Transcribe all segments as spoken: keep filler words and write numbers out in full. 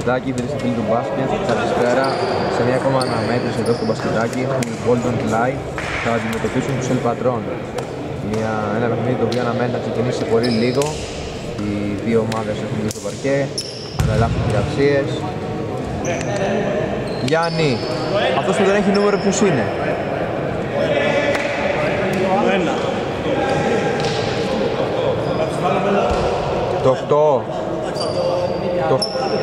μπασκετάκι, δεν είστε φίλοι του μπάσκετ. Καλησπέρα σε μια ακόμα αναμέτρηση εδώ στο μπασκετάκι. Έχουμε οι Golden Light, θα αντιμετωπίσουν τους El Patron. Μια, ένα παιχνίδι το οποίο αναμένει να ξεκινήσει σε πολύ λίγο. Οι δύο ομάδες έχουν μπει στο παρκέ, θα ελάχιστες χειραψίες. Γιάννη, αυτός που δεν έχει νούμερο ποιος είναι? Το οκτώ. Το...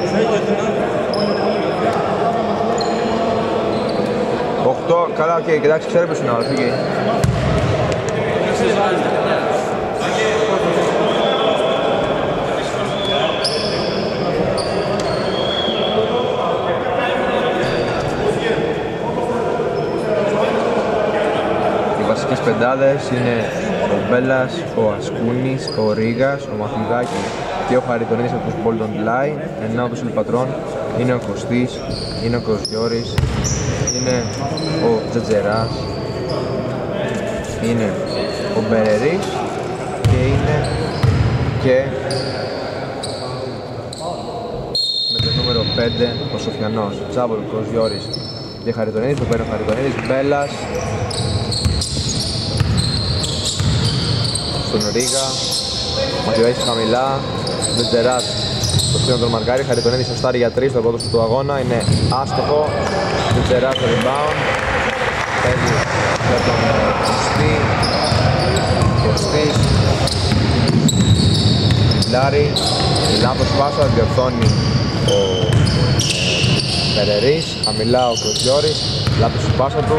οκτώ, καλά, οκ, okay, κοιτάξτε, ξέρω ποιος είναι ο άλλος, okay. Οι βασικές πεντάδες είναι ο Μπέλας, ο Ασκούνης, ο Ρίγας, ο Μαθηδάκης και ο Χαριτονίδης από τους Golden Light, ενώ από τους El Patron είναι ο Κωστής, είναι ο Κοζιώρης, είναι ο Τζετζεράς, είναι ο Μπερερής και είναι και με το νούμερο πέντε ο Σοφιανός. Τσάμπολ, Κοζιώρης και Χαριτονίδης, το παίρνει ο Χαριτονίδης, Μπέλας στον Ρίγα, Μαθηδάκης χαμηλά, Τζετζεράς στο στήριο τον μαρκάρι, Χαριτονίδης στο στάρι για τρεις στο πρώτο του αγώνα, είναι άστοχο, Τζετζεράς στο rebound, παίζει για τον Κωστή, Κωστής, τριπλάρι, λάθος πάσα, διορθώνει ο Περερής, χαμηλά ο Κοζιώρης, λάθος η πάσα του,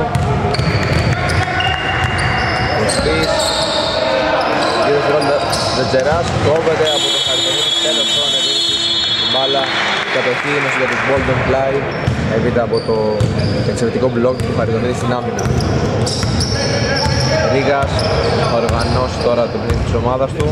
Κωστής, δύο δευτερόλεπτα, Τζετζεράς, κόβεται από τον Χαριτονίδη, τέλος χρόνων επίσης, η μπάλα, κατοχή είναι για τους Golden Light, έπειτα από το εξαιρετικό μπλοκ του Χαριτονίδη στην άμυνα. Ρίγας θα οργανώσει τώρα το παιχνίδι της ομάδας του.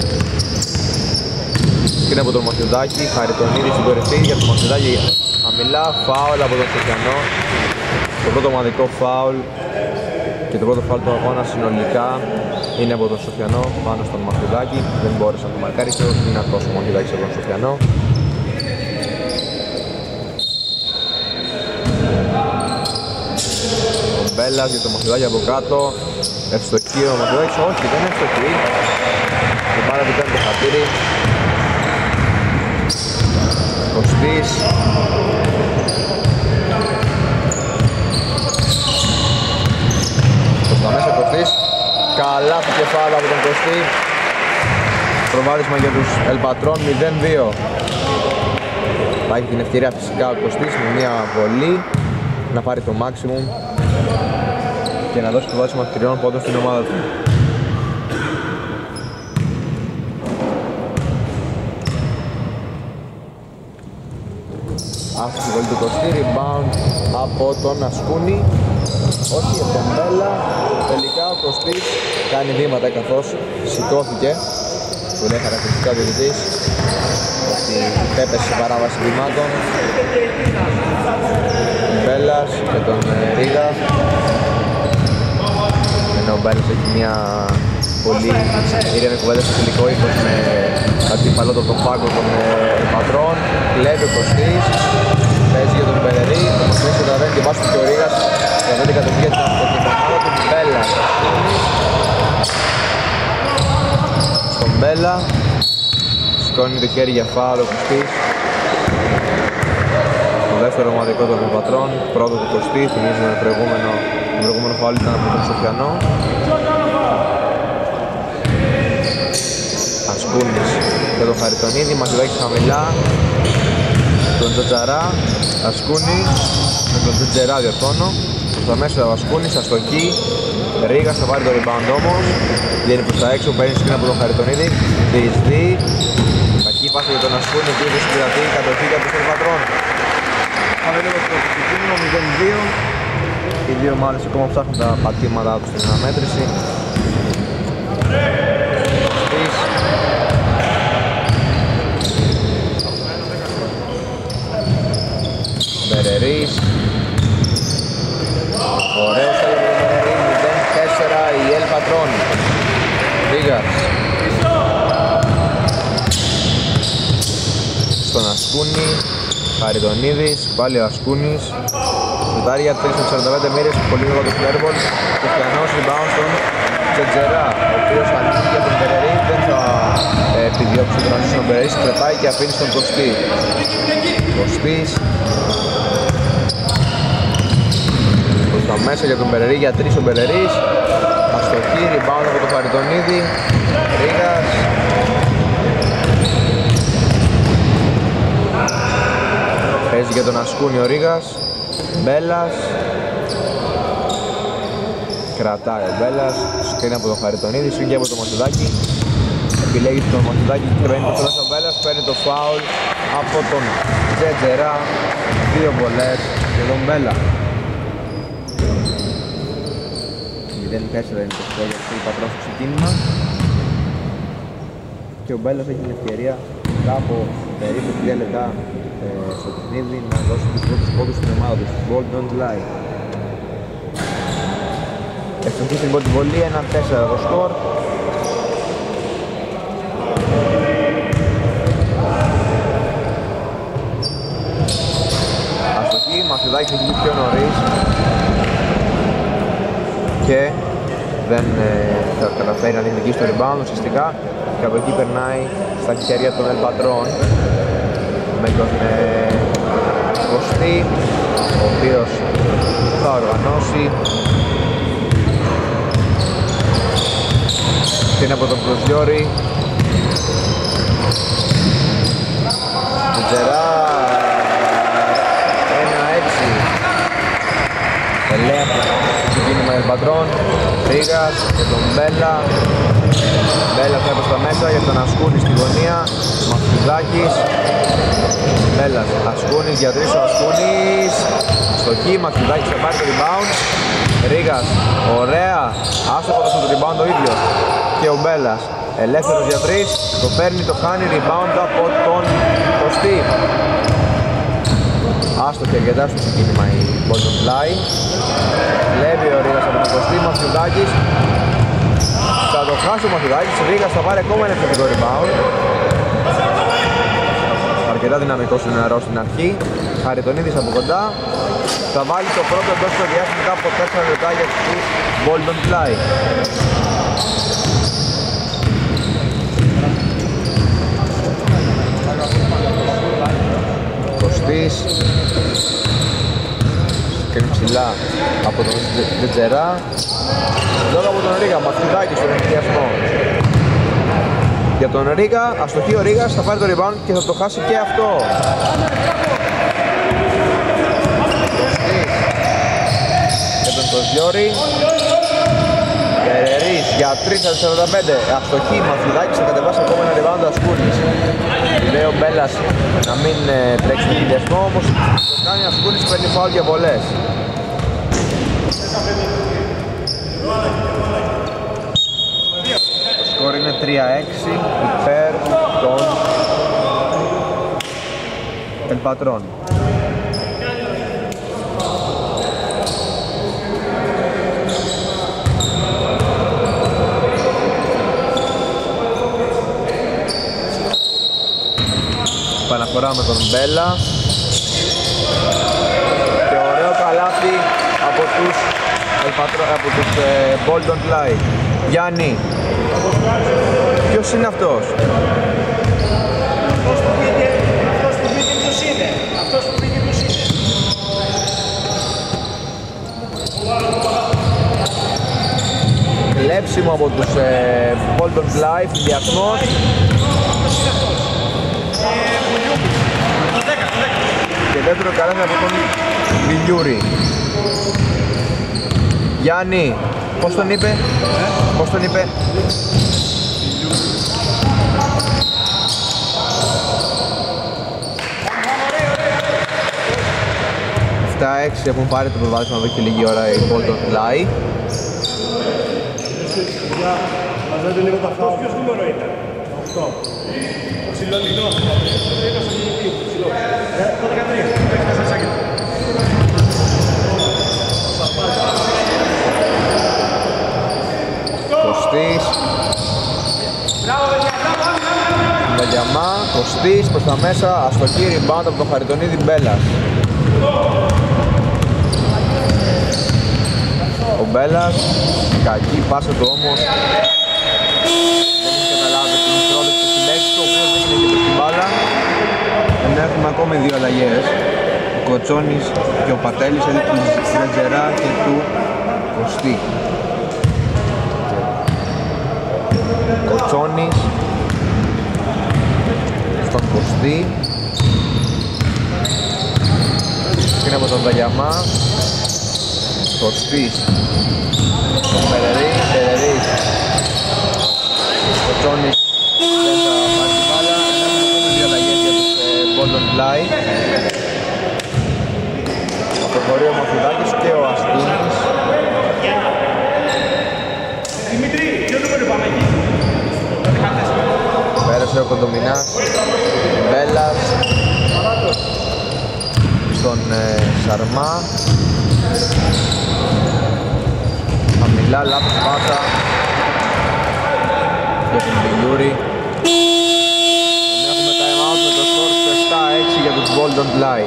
Είναι από τον Μαθηδάκη, Χαριτονίδη στην κορυφή για τον Μαθηδάκη χαμηλά, φάουλ από τον Σοφιανό. Το πρώτο ομαδικό φάουλ και το πρώτο φάουλ του αγώνα συνολικά είναι από τον Σοφιανό πάνω στον Μαθηδάκη. Δεν μπόρεσε να το μαρκάρει και όχι δυνατός ο Μαθηδάκης από τον Σοφιανό. Ο Μπέλας για το Μαθηδάκη από κάτω. Ευστοχή ο Μαθηδάκης, όχι δεν είναι ευστοχή. Και πάρα που κάνει το χατήρι. Κωστής. Προς τα μέσα Κωστής. Καλά στο κεφάλι από τον Κωστή. Προβάδισμα για τους El Patron μηδέν δύο. Θα έχει την ευκαιρία φυσικά ο Κωστής με μια βολή να πάρει το maximum και να δώσει το βάσιμο τριών πόντων στην ομάδα του. Άστοχη βολή του Κωστή, rebound από τον Ασκούνη, όχι από τον Μπέλα. Τελικά ο Κωστής κάνει βήματα καθώς σηκώθηκε, που λέει χαρακτηριστικά ο διαιτητής ότι έπεσε σε παράβαση βημάτων. Μπέλας και τον Ρίγα, ενώ ο Μπέλας έχει μια πολύ ήρεμη κουβέντα στο τελικό ύφος με αντίπαλο το τον πάγκο των El Patron. Κλέβει ο Κωστής, παίζει για τον Μπερερή, το Κωστής καταλαβαίνει και βάζει και ο Ρίγας για να την κατοχή για την αυτοκινητομάδα του Μπέλα. Στον Μπέλα σηκώνει το χέρι για φάουλ ο Κωστής. Το δεύτερο ομαδικό των El Patron, πρώτο του Κωστή, θυμίζουμε το προηγούμενο, το προηγούμενο φάουλ ήταν από τον Σοφιανό. Ασκούνης για τον Χαριτονίδη, Μαθηδάκης χαμηλά, τον Τζετζαρά, Ασκούνη με τον Τζετζερά διορθώνω. Προς τα μέσα ο Ασκούνης, αστοχή, Ρίγας θα πάρει το rebound όμως, βγαίνει προς τα έξω, παίρνει σκριν από τον Χαριτονίδη, διεισδύει, κακή πάση για τον Ασκούνη, ο οποίος δεν συγκρατεί, κατοχή για τους El Patron. Πάμε λίγο στο κίνημα μηδέν δύο, οι δύο ομάδες ακόμα ψάχνουν τα πατήματά τους στην αναμέτρηση. Μπερερής, ωραίος έλεγχος του Μπερερή, μηδέν τέσσερα η El Patron. Ρίγας στον Ασκούνη, Χαριτονίδης, πάλι ο Ασκούνης. Σουτάρει για τρεις με σαράντα πέντε μοίρες, πολύ λίγο το φλέρμπολ. Κριστιανός, rebound στον Τζετζερά, ο οποίος ανοίγει για τον Περερή, δεν θα ε, επιδιώξει τον Ασίσο τον Περερή, στρεφάει και αφήνει στον Κωστή. Κωστής προς τα μέσα για τον Περερή, για τρεις ο Περερής. Αστοχή, rebound από τον Χαριτονίδη. Ρίγας. Παίζει για τον Ασκούνη ο Ρίγας. Μπέλας. Κρατάει ο Μπέλας. Σκρίνει από τον Χαριτονίδη, σφίγγει από το Μασουδάκι. Επιλέγει τον Μασουδάκι και παίρνει το φράσο ο Μπέλας. Παίρνει το φάουλ από τον Τζετζερά. Δύο βολές για τον Μπέλα. μηδέν τέσσερα είναι το σκορ για το Πατρών στο ξεκίνημα. Και ο Μπέλας έχει την ευκαιρία από περίπου τρία λεπτά ε, στο παιχνίδι να δώσει τους πρώτους πόντους στην ομάδα του. Ball don't lie. Ευτυχώς στην πρώτη βολή, ένα τέσσερα το σκορ. Αστοχή, Μαθηδάκης έχει βγει πιο νωρίς και δεν ε, θα καταφέρει να διεκδικήσει το rebound ουσιαστικά, και από εκεί περνάει στα χέρια των El Patron με τον ε, Κωστή, ο οποίος θα οργανώσει. Και είναι από τον Προσγιώρη. Τζερά, ένα έξι. Ελέγχα στο κίνημα El Patron. Ρίγας και τον Μπέλα. Μπέλα θα έπρεπε στα μέσα για τον Ασκούνη στη γωνία. Μαξουδάκης. Μπέλας, Ασκούνης για τρεις, ο Ασκούνης. Στο χ, Μαξουδάκης θα πάρει το rebound. Ρίγας, ωραία. Άστοχο το rebound ο ίδιος. Και ο Μπέλας, ελεύθερος για τρεις. Το παίρνει, το κάνει, rebound από τον Κωστή. Άστοχη αρκετά στο ξεκίνημα η Bolton Fly. Βλέπει ο Ρίγας από τον Κωστή, Μαξουδάκης. Θα το χάσει ο Μαθηδάκης, ο Ρίγας θα πάρει ακόμα ένα θετικό rebound. Αρκετά δυναμικός είναι νερό στην αρχή. Χαριτονίδης από κοντά. Θα βάλει το πρώτο εντός στο διάστημα μετά από τέσσερα λεπτά για τους Bolton Fly. Κωστής. Σκρίνει ψηλά από τον Τζετζερά. Λόγω από τον Ρίγα, Μαθηδάκη στον ενθουσιασμό. Για τον Ρίγα, αστοχή ο Ρίγας, θα πάρει το rebound και θα το χάσει και αυτό. Για τον Κοζιώρη. Περερής για τρία σαράντα πέντε. Αστοχή, Μαθηδάκης θα κατεβάσει ακόμα ένα rebound ο Ασκούνης. Λέει ο Μπέλας να μην ε, τρέξει τον ενθουσιασμό, όμως το κάνει ο Ασκούνης, παίρνει φάουλ για βολές. Το σκορ είναι τρία έξι υπέρ των El Patron. Παναφορά με τον Μπέλα και ωραίο καλάθι από τους από τους ε, Bolton Fly. Γιάννη, ποιος είναι αυτός? Αυτός που πήγε, αυτός που πήγε ποιος είναι? Αυτός που πήγε ποιος είναι? Κλέψιμο από τους ε, Bolton Fly, φιλιασμός. Και δεύτερο καλάθι από τον Βιλιούρη. Γιάννη, πώς τον είπε? Ε? Πώς τον είπε? επτά έξι έχουν πάρει το προβάδισμα εδώ και λίγη ώρα οι Bolton Fly. Μαζέτε λίγο τα φάουλ. Ποιος νούμερο ήταν? οκτώ. Ψηλό. Ψηλό. Το δεκατρία. Κωστής. Με Βαγιαμά, Κωστής προς τα μέσα, αστοχή, rebound από τον Χαριτονίδη, Μπέλας. Ο Μπέλας, κακή πάσα του όμως, δεν έχει καταλάβει την πρόταση στη λέξη του, ο οποίος δεν είναι και την μπάλα. Ενώ έχουμε ακόμη δύο αλλαγές, ο Κοτσόνης και ο Πατέλης, δηλαδή του Ρετζερά και του Κωστή. Κοτσόνης στον Κωστή, είναι από τον Βαγιαμά, Κωστής στον Περερή, Περερής, Κοτσόνης δεν θα πάρει την μπάλα, έχουμε δύο αλλαγές για τους Golden Fly. Αποχωρεί ο Μαθουδάκης και ο Ασκούνης. Δημήτρη, ποιο νούμερο πάμε εκεί? Πέρασε ο Κοντομινάς, Μπέλας στον ε, Σαρμά, χαμηλά, λάθος πάσα για τον Μπιλιούρη. Έχουμε time out με το σκορ επτά έξι για τους Golden Fly.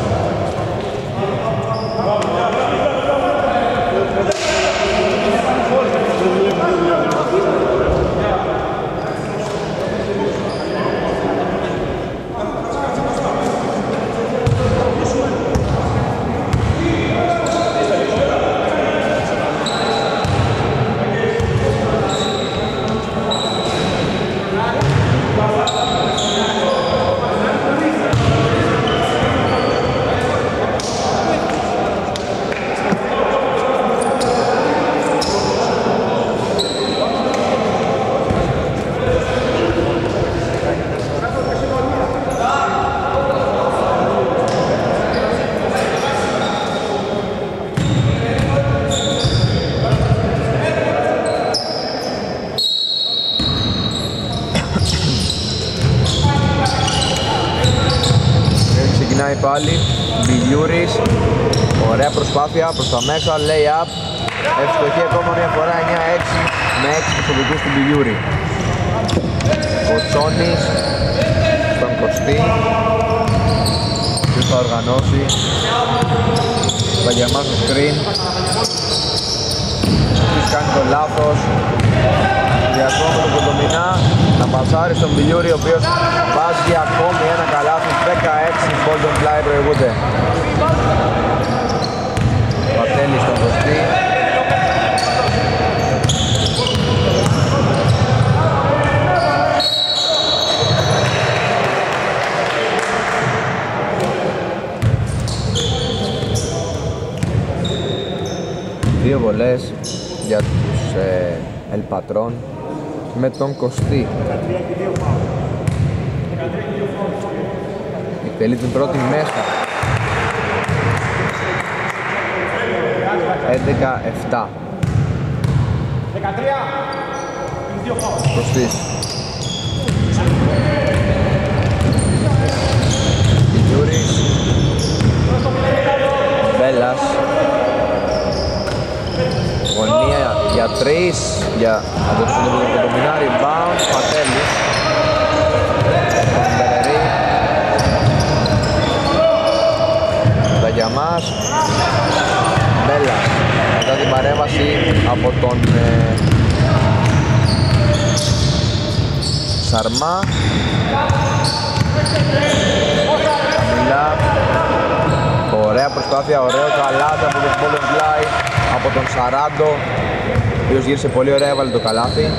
Πάλι, Μπιλιούρης, ωραία προσπάθεια προς τα μέσα, lay-up, ευστοχή ακόμα μια φορά, εννιά έξι με έξι προσωπικούς του Μπιλιούρη. Ο Τσόνης στον Κωστή, ποιος θα οργανώσει, Βαγιαμάς στο screen, ποιος κάνει το λάθος, διασμό με τον Κοντομινά, να πασάρει στον Μπιλιούρη, ο οποίος βάζει ακόμη ένα καλάθι, δεκαέξι Golden Fly προηγούνται. Πατέλης στον Κωστή. Δύο βολές για τους ε, Ελπατρών με τον Κωστή. Εκτελεί την πρώτη μέσα. έντεκα επτά. Κωστής. Γιούρης. Μπέλας. Γωνία για τρεις. Για από το Κοντομινά, rebound. Πατέλης. Μπερερή. Βαγιαμάς. Μπέλας. Μετά την παρέμβαση από τον ε, Σαρμά. Χαμηλά. Ωραία προσπάθεια, ωραίο καλάθι από τον Golden Fly, από τον Σαράντο, ο οποίος γύρισε πολύ ωραία, έβαλε το καλάθι.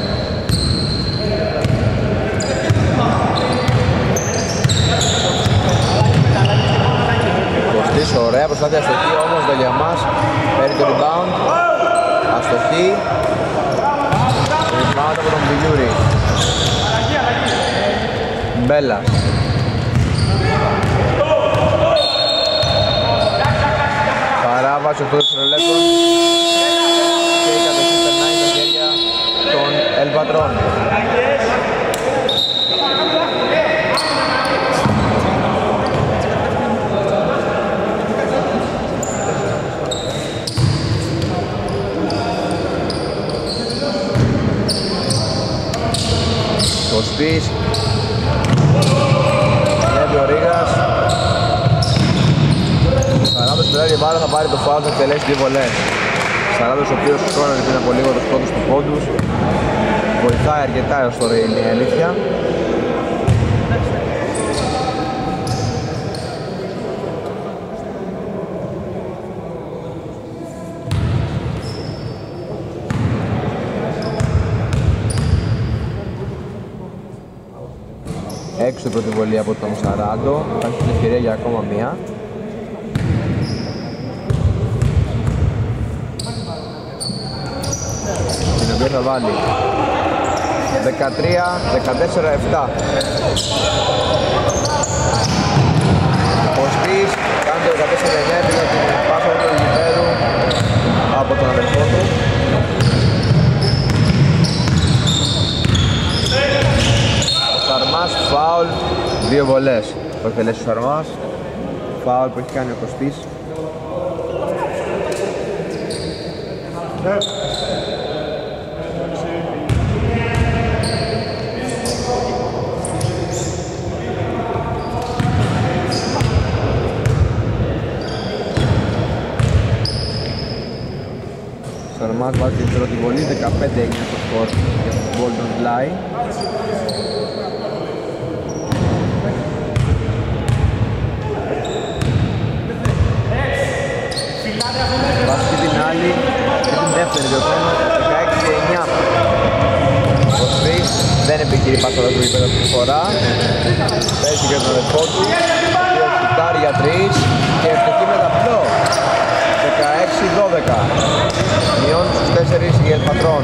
Κωστής, ωραία προσπάθεια, αστοχή όμως, Βαγιαμάς παίρνει το rebound, αστοχή, rebound από τον Μπιλιούρη. Μπέλας. Παράβαση οκτώ δευτερολέπτων και η κατοχή περνάει στα χέρια των Ελπατρών. Κωστής, Βλέπει ο Ρίγας. Σαράντος περάει μπάλα, θα πάρει το φάουλ, θα εκτελέσει δύο βολές. Σαράντος ο οποίος σκόραρε πριν από λίγο τους πρώτους του πόντους. Βοηθάει αρκετά έως τώρα, είναι η αλήθεια. Έξω η πρώτη βολή από τον Σαράντο, θα έχει την ευκαιρία για ακόμα μία. Την οποία θα βάλει δεκατρία δεκατέσσερα επτά. Κωστής κάνει το δεκατέσσερα εννιά επειδή την πάσα του γηπέδου από τον αδελφό του. Σαρμάς, φάουλ, δύο βολές που εκτελέσει ο Σαρμάς. Φάουλ που έχει κάνει ο Κωστής. Σαρμάς βάζει την πρώτη βολή, δεκαπέντε έγινε το σκορ για τον Golden Fly. Βάζει την άλλη και την δεύτερη διοκτώνα, δεκαέξι εννιά. Ο Σφίς δεν επιχειρεί πάσα του γήπεδο αυτή τη φορά. Παίζει και τον αδελφό του, ο οποίος σουτάρει για τρεις και ευτυχεί με ταπλό. δεκαέξι δώδεκα. Μειώνει στους τέσσερις για el Patrón.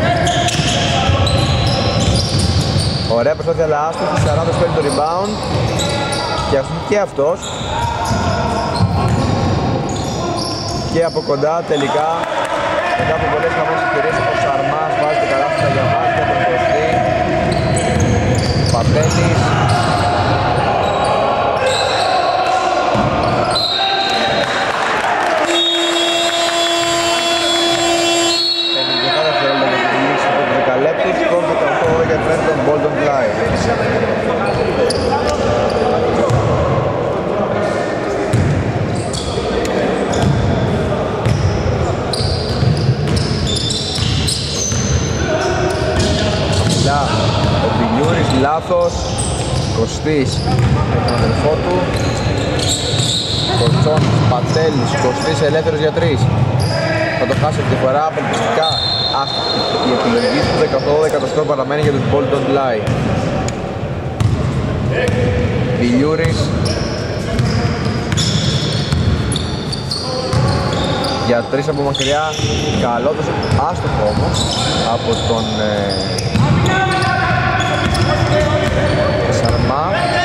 Ωραία προσπάθεια αλλά άστοχη, Σαράντος παίρνει το rebound και αστοχή και αυτός. Και από κοντά τελικά, μετά από πολλές χαμές ευκαιρίες, ο Σαρμάς βάζει το καλάθι στα διαμάτια, τον Κωστή. Πατέλης. πενήντα επτά δευτερόλεπτα για την λήξη του δεκαλέπτου, σκορ δεκαοκτώ για τον Golden Fly. Ο Πιλιούρης λάθος, Κωστής με τον αδελφό του, Κοτσόνης, Πατέλης, Κωστής ελεύθερος για τρεις. Θα το χάσει αυτή τη φορά, απελπιστικά άστοχη η επιλογή του, δεκαοκτώ δώδεκα το σκορ παραμένει για τους Bolton Fly. Πιλιούρης για τρεις από μακριά, καλό τους, άστοχο όμως από τον ε, Σαρμά.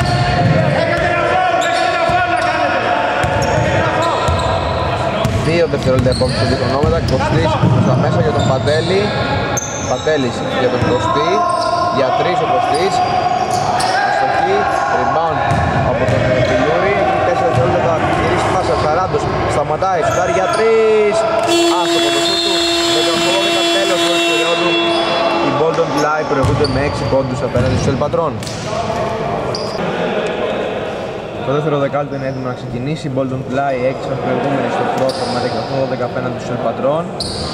Δύο δευτερόλεπτα επόμενη στο δύο χρονόμετρα. Κωστής στα μέσα για τον Πατέλη. Πατέλης για τον Κωστή. Για τρεις ο Κωστής. Αστοχή. Rebound από τον Πιλιούρη. Τέσσερα δευτερόλεπτα γυρίσει πάσα. Σαράντος σταματάει. Σουτάρει για τρεις. Άστοχο το σούτ του. Με τον δώδεκα τέλος του περίοδου. Οι Bolton Fly προηγούνται με έξι πόντους απέναντι στους el Patrón. Το δεύτερο δεκάλεπτο είναι έτοιμο να ξεκινήσει. Οι Bolton Fly έξι προηγούμενοι στο πρώτο με δεκαοκτώ δώδεκα απέναντι στους el Patrón.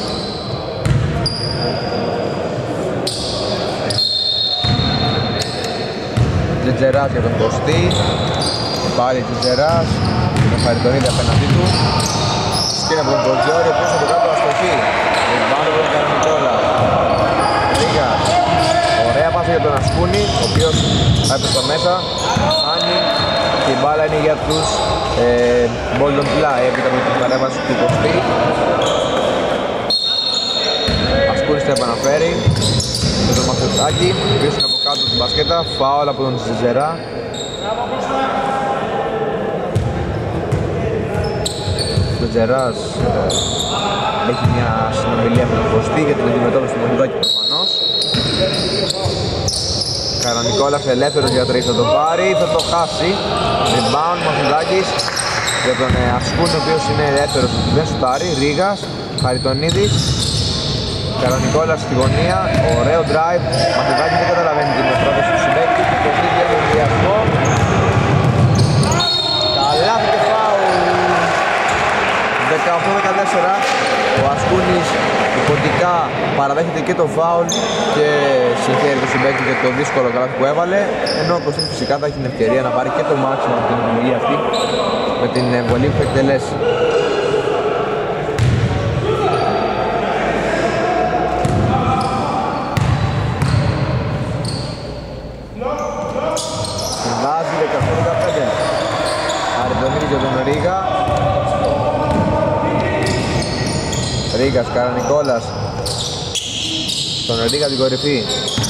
Τζετζεράς για τον Κωστή. Πάλι Τζετζεράς. Με Χαριτονίδη απέναντί του. Σκύνει από τον Κοντζόρι, ο οποίος από κάτω αστοχή. Ριμπάουντ από τον Καραμικόλα. Ρίγας. Ωραία πάσα για τον Ασκούνη, ο οποίος θα έπαιξε στο μέσα. Χάνει και η μπάλα είναι για τους ε, Bolton Fly έπειτα από την παρέμβαση του Κωστή. Ασκούνης θα επαναφέρει με τον Μαθιωτάκη, ο οποίος είναι από κάτω στην μπασκέτα. Φάουλ από τον Τζετζερά. Ο Τζεράς ε, έχει μια συνομιλία με τον Κωστή για την αντιμετώπιση του Μαθιωτάκη προφανώς. Καρανικόλας ελεύθερος για τρεις θα το πάρει, θα το χάσει. Rebound Μαθιωτάκης για τον ε, Ασκούν, ο οποίος είναι ελεύθερος, δεν σουτάρει. Ρίγας, Χαριτονίδης. Καρανικόλας στη γωνία, ωραίο drive. Μαθιωτάκης δεν καταλαβαίνει την πρόταση του συμπαίκτη. Κωστής για τον διασμό. τέσσερα. Ο Ασκούνης υποτικά παραδέχεται και το φάουλ και συγχαίρει το συμπαίκτη για το δύσκολο καλάθι που έβαλε, ενώ ο Κωστής φυσικά θα έχει την ευκαιρία να πάρει και το μάξιμο από την επιλογή αυτή με την βολή που θα εκτελέσει. Συμβάζει δεκαοκτώ δεκαπέντε. Αριτονίδης για τον Ρίγα. Ρίγας, Καρανικόλας στον Ρίγα την κορυφή.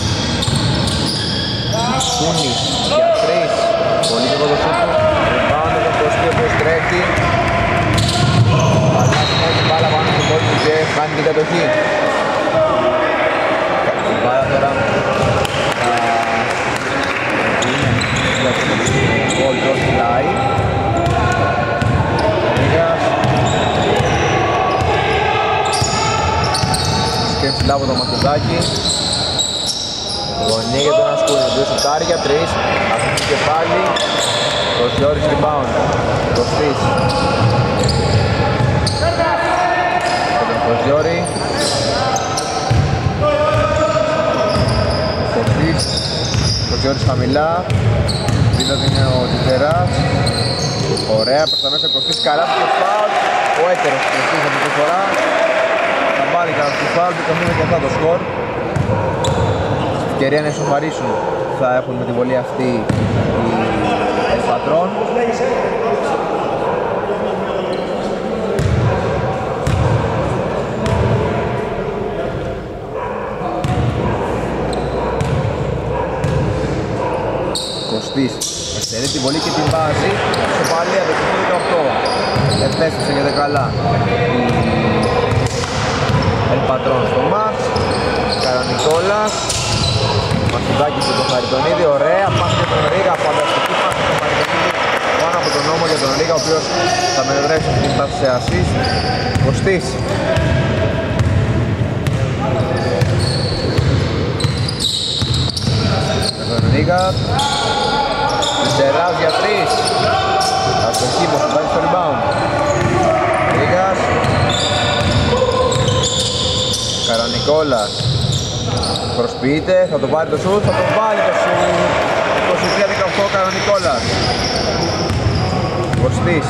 Σκούνης για τρεις. Πολύ λίγο το σούτ του. Rebound τον Κωστή ο οποίος τρέχει. Αλλάζει την μπάλα πάνω στον πόλη και χάνει την κατοχή. Η μπάλα τώρα είναι για τον πόλη το φυλάει. Ρίγας και ψηλά από το Μαθιουδάκι. Γωνία για τον Ασκούνη, δύο σουτάρει για τρεις. Αφήνει και πάλι. Κωστιόρης rebound. Κωστής και τον Κωστιόρη. Κωστής. Κωστιόρης χαμηλά. Δίδα είναι ο Τιτεράς. Ωραία, προς τα μέσα Κωστής, καλά του και φάουλ. Ο έτερος Κωστής αυτή τη φορά. Θα πάρει καλά του φάουλ και καθόλου και αυτά το σκορ. Ευκαιρία να ισοφαρίσουν θα έχουν με τη βολή αυτή οι Ελπατρών. Κωστής εξαιρεί τη βολή και την βάζει. Σοπαλία δεκαοκτώ δεκαοκτώ. Επέστρεψε και καλά οι Ελπατρών στο μάτς. Καρανικόλας. Μαθιουδάκης και τον Χαριτονίδη, ωραία, πάση για τον Ρίγα, φανταστική πάση για τον Χαριτονίδη πάνω από τον νόμο για τον Ρίγα, ο οποίος θα μετατρέψει αυτή την πάση σε assist. Κωστής. Με τον Ρίγα. Τεράς για τρεις. Αστοχή, Μαθιουδάκης στο rebound. Ρίγας. Καρανικόλας. Προσποιείται, θα το πάρει το σουτ, θα το βάλει το σουτ. είκοσι τρία δεκαοκτώ Καρανικόλας. Κωστής.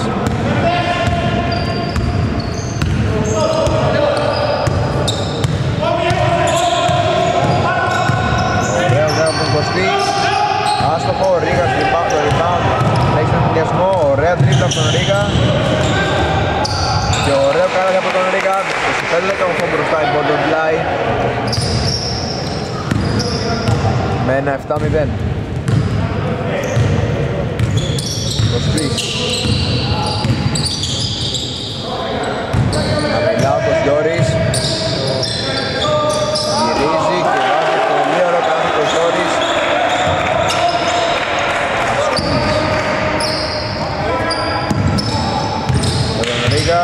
Ωραίο νέο από τον Κωστή. Άστοχο, ο Ρίγας το rebound. Έχει τον ενδιασμό, ωραία τρίπλα από τον Ρίγα. Και ωραίο καλάθι από τον Ρίγα. είκοσι πέντε δεκαοκτώ μπροστά η Golden Fly. Με ένα επτά μηδέν. Κωστής. Χαμηλά ο Κωστιόρης. Γυρίζει και βάζει πολύ ωραίο καλάθι ο Κωστιόρης. Με τον Ρίγα,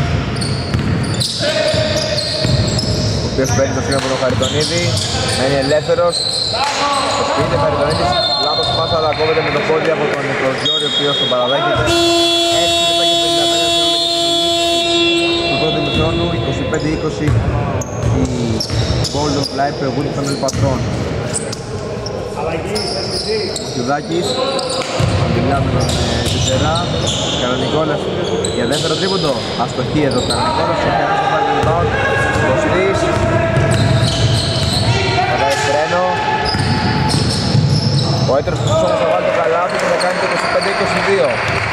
ο οποίος παίρνει το σημείο από τον Χαριτονίδη. Μένει ελεύθερος. Προσποιείται Χαριτονίδης, λάθος πάσα αλλά κόβεται με το πόδι από τον Κωστιόρη, ο οποίος τον παραδέχεται. έξι λεπτά και πενήντα πέντε του πρώτου ημιχρόνου, είκοσι πέντε είκοσι η Golden Fly προηγούνται των Ελπατρών. Μαθιουδάκης, μιλάμε με τον Τιτερά. Καρανικόλας για δεύτερο τρίποντο. Αστοχή εδώ Καρανικόλας, ο Καρανικόλας θα πάρει το rebound. Κωστής. Πατάει στρένο. Ο έτερος του όμως θα βάλει το καλάθι και θα κάνει το είκοσι πέντε είκοσι δύο.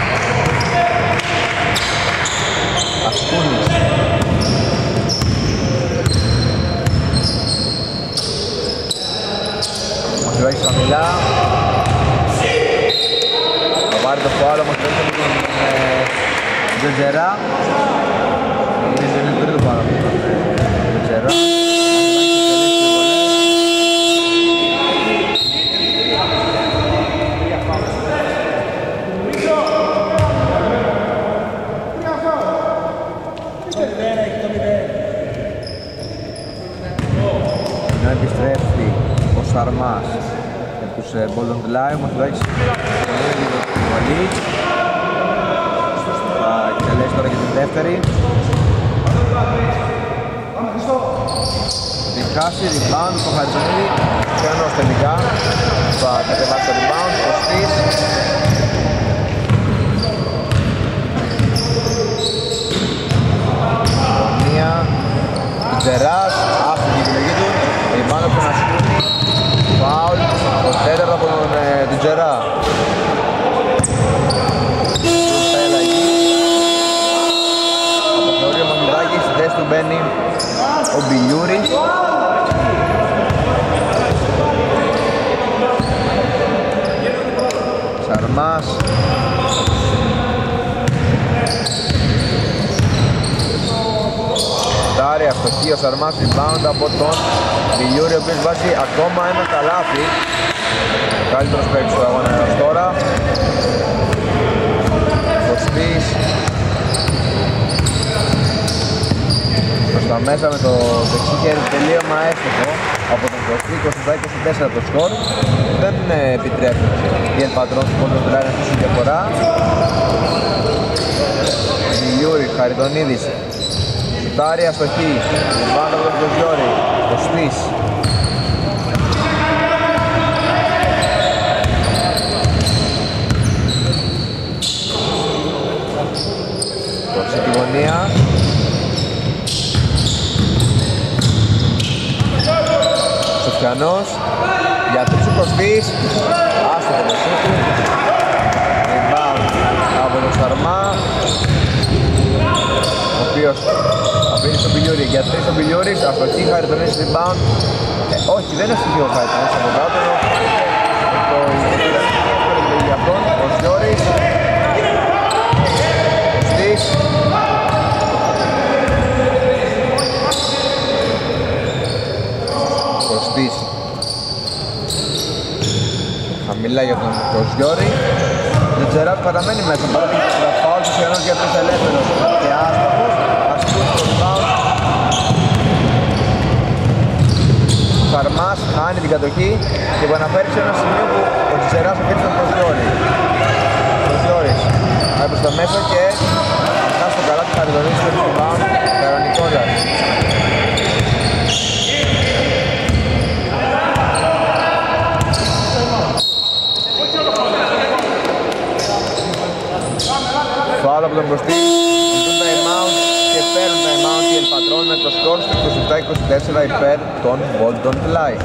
Ασκούνης. Μαθιουδάκης χαμηλά. Θα πάρει το φάουλ όμως δεν είναι τον Τζετζερά. Είναι το τρίτο φάουλ από τον Τζετζερά. Να επιστρέφει ο Σαρμάς με τους Golden Fly. Ο Μαθιουδάκης τη βολή. Θα εκτελέσει τώρα και την δεύτερη. Δικάσει, rebound στο Χαριτονίδη, Φιανός τελικά θα κατεβάσει το rebound, Κωστής. Γωνία, Τζεράς, άφηγε η επιλογή του, rebound από τον Ασκούνη, φάουλ, το τέταρτο από τον ε, Τζερά. Αποχωρεί ο Μανιδάκης, στη θέση του μπαίνει ο Μπιλιούρης. Σαρμάς. Τάρι, αστοχή, ο Σαρμάς, rebound από τον Μπιλιούρη, ο οποίος βάζει ακόμα ένα καλάθι. Καλύτερος παίκτης του αγώνα έως τώρα. Κωστής. Προς τα μέσα με το δεξί χέρι τελείωμα έστοχο από τον Κωστή, είκοσι είκοσι τέσσερα το σκορ. Δεν επιτρέπει η Ελπατρών του Πόντο του Λάινα στη διαφορά. Μιλιούρη, Χαριτονίδης, σουτάρει, αστοχή, πάνω από τον Κοζιόρη, Κωστής. Κόψε τη γωνία. Σοφιανός, για τρεις ο Κωστής, άστοχο το σούτ του. Rebound από τον Σαρμά, ο οποίος αφήνει στον Μπιλιούρη, για τρεις ο Μπιλιούρης, αστοχή, Χαριτονής, rebound. Ε, όχι, δεν είναι αστοχή ο Χαριτονής από κάτω, το ήταν για αυτόν, ο Σιόρης, Κωστής. Κωστής χαμηλά για τον Κοζιόρη. Ο Τζεράτ παραμένει μέσα, παρότι τα φάουλ του Φιανός για τρεις ελεύθερος και άστοχος. Ασκούν το rebound. Σαρμάς χάνει την κατοχή και επαναφέρει σε ένα σημείο που ο Τζεράτ αφήνει τον Κοζιόρη. Κοζιόρης πάει προς τα μέσα και φτάσει στο καλά του Χαριτονής και το rebound κανονικότας. Φάουλ από τον Κωστή, ζητούν time out και παίρνουν time out οι Ελπατρών με το σκορ στο είκοσι επτά είκοσι τέσσερα υπέρ των Bolton Light.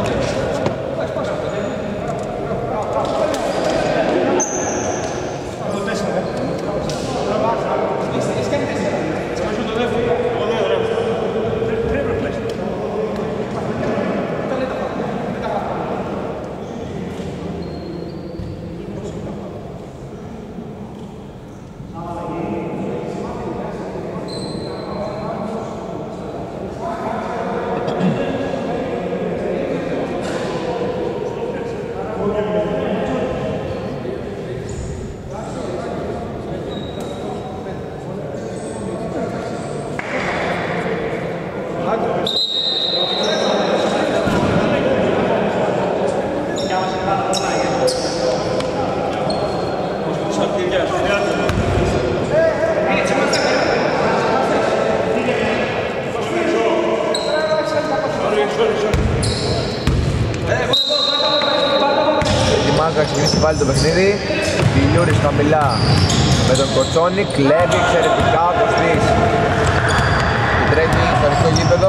Ετοιμάζει να ξεκινήσει πάλι το παιχνίδι. Μπιλιούρης χαμηλά με τον Κοτσόνη, κλέβει εξαιρετικά ο Κωστής. Επιτρέπει στο ανοιχτό γήπεδο,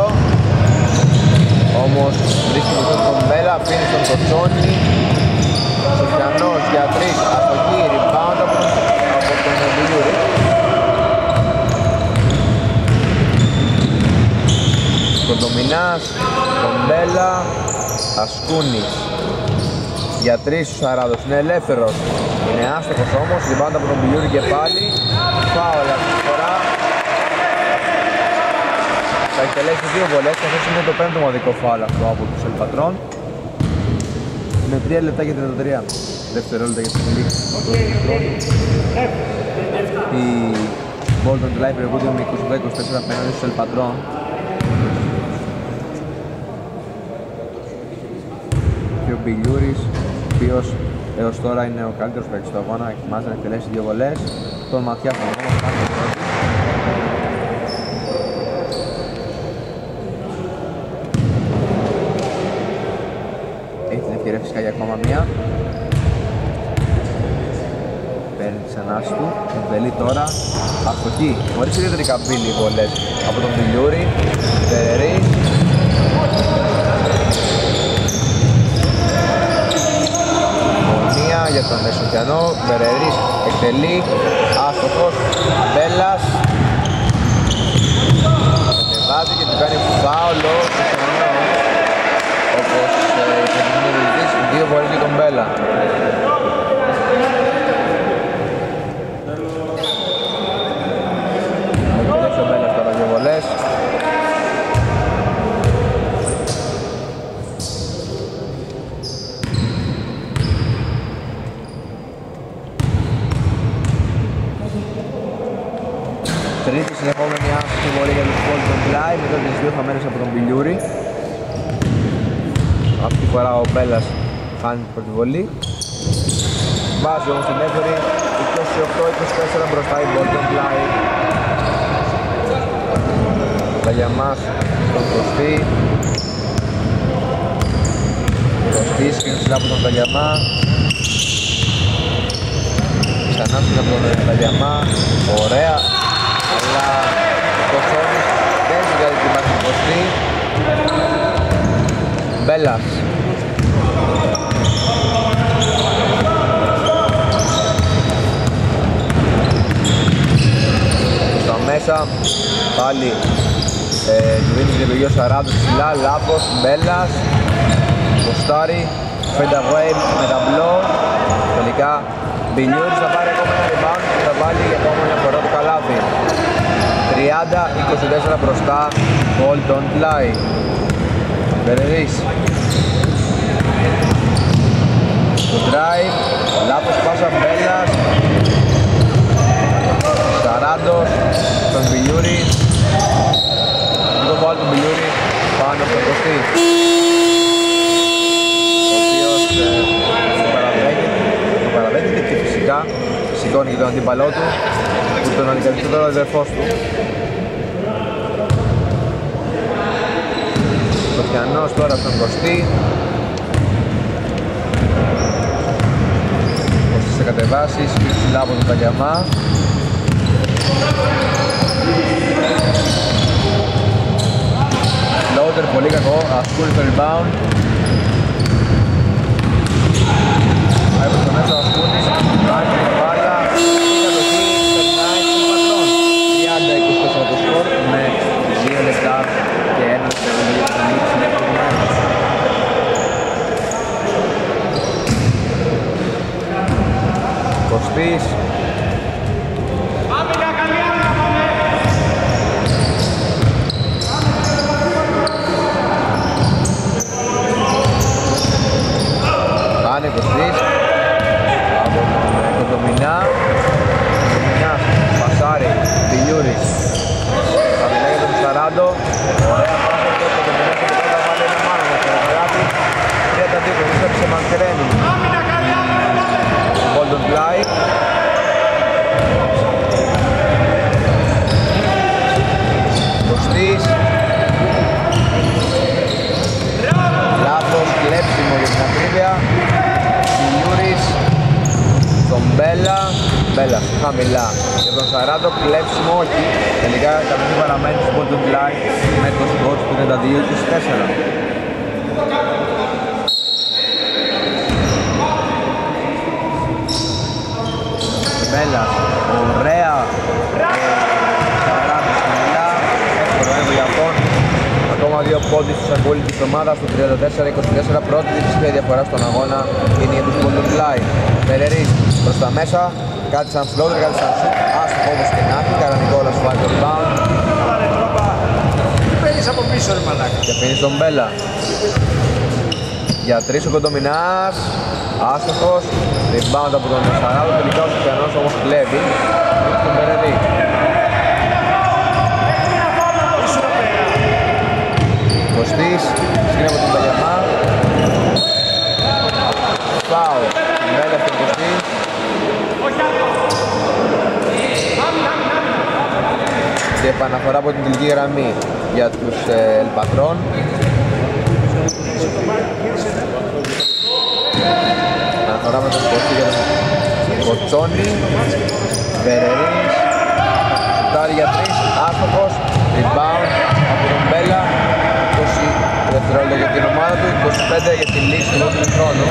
όμως βρίσκει τον Κομπέλα, αφήνει στον Κοτσόνη. Σοφιανός για τρεις, αστοχή, rebound από τον, από τον Μπιλιούρη. Κοντομινάς, Κομπέλα, Ασκούνης. Για τρεις ο Σαράδος, είναι ελεύθερος. Είναι άστοχος όμως, rebound από τον Μπιλιούρη και πάλι. Φάουλ αυτή τη φορά. Θα εκτελέσει δύο βολές και αυτός είναι το πέμπτο μοναδικό φάουλ αυτό από τους Ελπατρών. Με τρία λεπτά και τριάντα τρία δευτερόλεπτα για τη λήξη του χρόνου. Οι Bolton Light περιβούνται με είκοσι επτά είκοσι τέσσερα απέναντι στους Ελπατρών. Και ο Μπιλιούρης, ο οποίος έως τώρα είναι ο καλύτερος παίκτης του αγώνα, ετοιμάζει να εκτελέσει δύο βολές. Τον Ματιά στον νόμο κάνει το πρώτο. ευκαιρία φυσικά για ακόμα μία. Παίρνει τις ανάσεις του, εμβελεί τώρα, αστοχή, χωρίς ιδιαίτερη καμπύλη οι βολές από τον Πιλιούρη, Περερής. Μονία για τον Σοφιανό, Περερής εκτελεί, άστοχος, Μπέλας. Κατεβάζει και του κάνει φάουλο στο Σοφιανό, όπως είπε ο διαιτητής, δύο βολές για τον Μπέλα. Τρίτη συνεχόμενη άσχημη βολή για τους Golden Fly μετά τις δύο χαμένες από τον Πιλιούρη. Αυτή τη φορά ο Μπέλας χάνει την πρώτη βολή. Βάζει όμως την δεύτερη, είκοσι οκτώ είκοσι τέσσερα μπροστά η Golden Fly. Ταγιαμάς στον Κωστή. Κωστής και είναι από τον Ταγιαμά. Ξανά από τον Ταγιαμά. Ωραία. Αλλά το Σόνις δεν βγάζει την μάχη του Κωστή. Μπέλας. Στα μέσα πάλι ε, του δίνει την επιλογή ο Σαράντος ψηλά, λάθος, Μπέλας. Κοστάρι, φέντα wave με ταμπλό. Τελικά Μπιλιούρης θα πάρει ακόμα ένα rebound και θα βάλει για ακόμα μια φορά το καλάθι. τριάντα είκοσι τέσσερα μπροστά, Golden Fly. Περερής. Το drive, λάθος πάσα Μπέλας. Σαράντος, τον Μπιλιούρη. Και το βάλει τον Μπιλιούρη πάνω στον Κωστή. Ο οποίος το παραδέχεται, το παραδέχεται και φυσικά σηκώνει και τον αντίπαλό του που τον αντικαθιστεί τώρα ο αδερφός του. Σοφιανός τώρα στον Κωστή. Κωστής θα κατεβάσει, σκύψει ψηλά από τον Ταγιαμά. Λόουντερ πολύ κακό, ασκούνει το rebound. Πάει προς το μέσο Ασκούνης, κάνει την μπάλα, η κατοχή, περνάει στον πατρόν. τριάντα είκοσι τέσσερα το σκορ με δύο λεπτά και ένα δευτερόλεπτο στην νίκη συνεχόμενα. Κωστής. Πάνε Κωστής από τον Κοντομινά. Κοντομινάς, Πασάρη, Πιλιούρης. Θα μιλάει για τον Σαράντο. Ωραία πάσα και ο Κοντομινάς και τώρα βάλει ένα μάνα με το καλάθι. τριάντα δύο κοντά σε μακραίνει. Golden Fly. Κωστής. Λάθος, κλέψιμο για την ακρίβεια. Πιλιούρης. Τον Μπέλα. Μπέλα, χαμηλά. Για τον Σαράντο, κλέψιμο όχι. Τελικά κατοχή παραμένει στο Golden Fly με το σκορ του τριάντα δύο είκοσι τέσσερα. Μπέλας, ωραία. Σαράντος χαμηλά. Εύκολο για αυτόν. Ακόμα δύο πόντους στους αγκούλοι της ομάδας του τριάντα τέσσερα είκοσι τέσσερα. Πρώτη διψηφία διαφορά στον αγώνα είναι για τους Golden Fly. Περερής προς τα μέσα, κάτι σαν floater, κάτι σαν shoot. Άστοχο όπως και να έχει, Καρανικόλας βάλει το rebound. Τι παίρνεις από πίσω ρε μαλάκα. Και αφήνει τον Μπέλα. Για τρεις ο Κοντομινάς. Άστοχος. Rebound από τον Σαράδο, τελικά ο Σοφιανός όμως κλέβει. Στον Περερή. Κωστής, σκρίνει από τον Ταγιαμά. Φάουλ, Μπέλα στον Κωστή. Και επαναφορά από την τελική γραμμή για τους ε, Ελπατρών. Κοτσόνη, Μπερερής, σουτάρει για τρεις, άστοχος, rebound από τον Μπέλα, είκοσι δευτερόλεπτα για την ομάδα του, είκοσι πέντε για τη λήξη του δεύτερου χρόνου.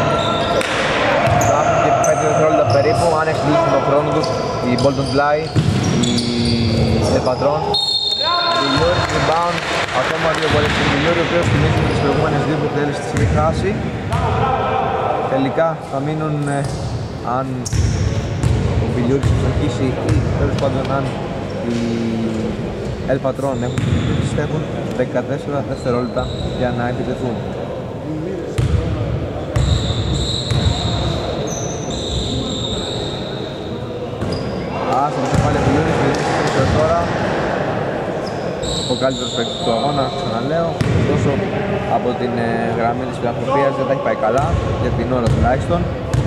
Θα έχουν και πέντε δευτερόλεπτα περίπου, αν έχει λήξει τον χρόνο τους, η Bolton Fly, η Ελπατρών. Βιλιούρης, rebound, ακόμα δύο βολές του Βιλιούρη, ο οποίος θυμίζει με τις προηγούμενες δύο που θέλει στις έχει χάσει. Τελικά θα μείνουν, ε, αν ο Βιλιούρης εξαρχίσει ή τέλος πάντων αν οι Ελπατρών έχουν τις έχουν δεκατέσσερα δευτερόλεπτα για να επιτεθούν. Άσε το κεφάλι Βιλιούρης, Βιλιούρης τώρα. Ο καλύτερος παίκτης του αγώνα, ξαναλέω, ωστόσο από την ε, γραμμή της φιλανθρωπίας δεν τα έχει πάει καλά, για την ώρα τουλάχιστον.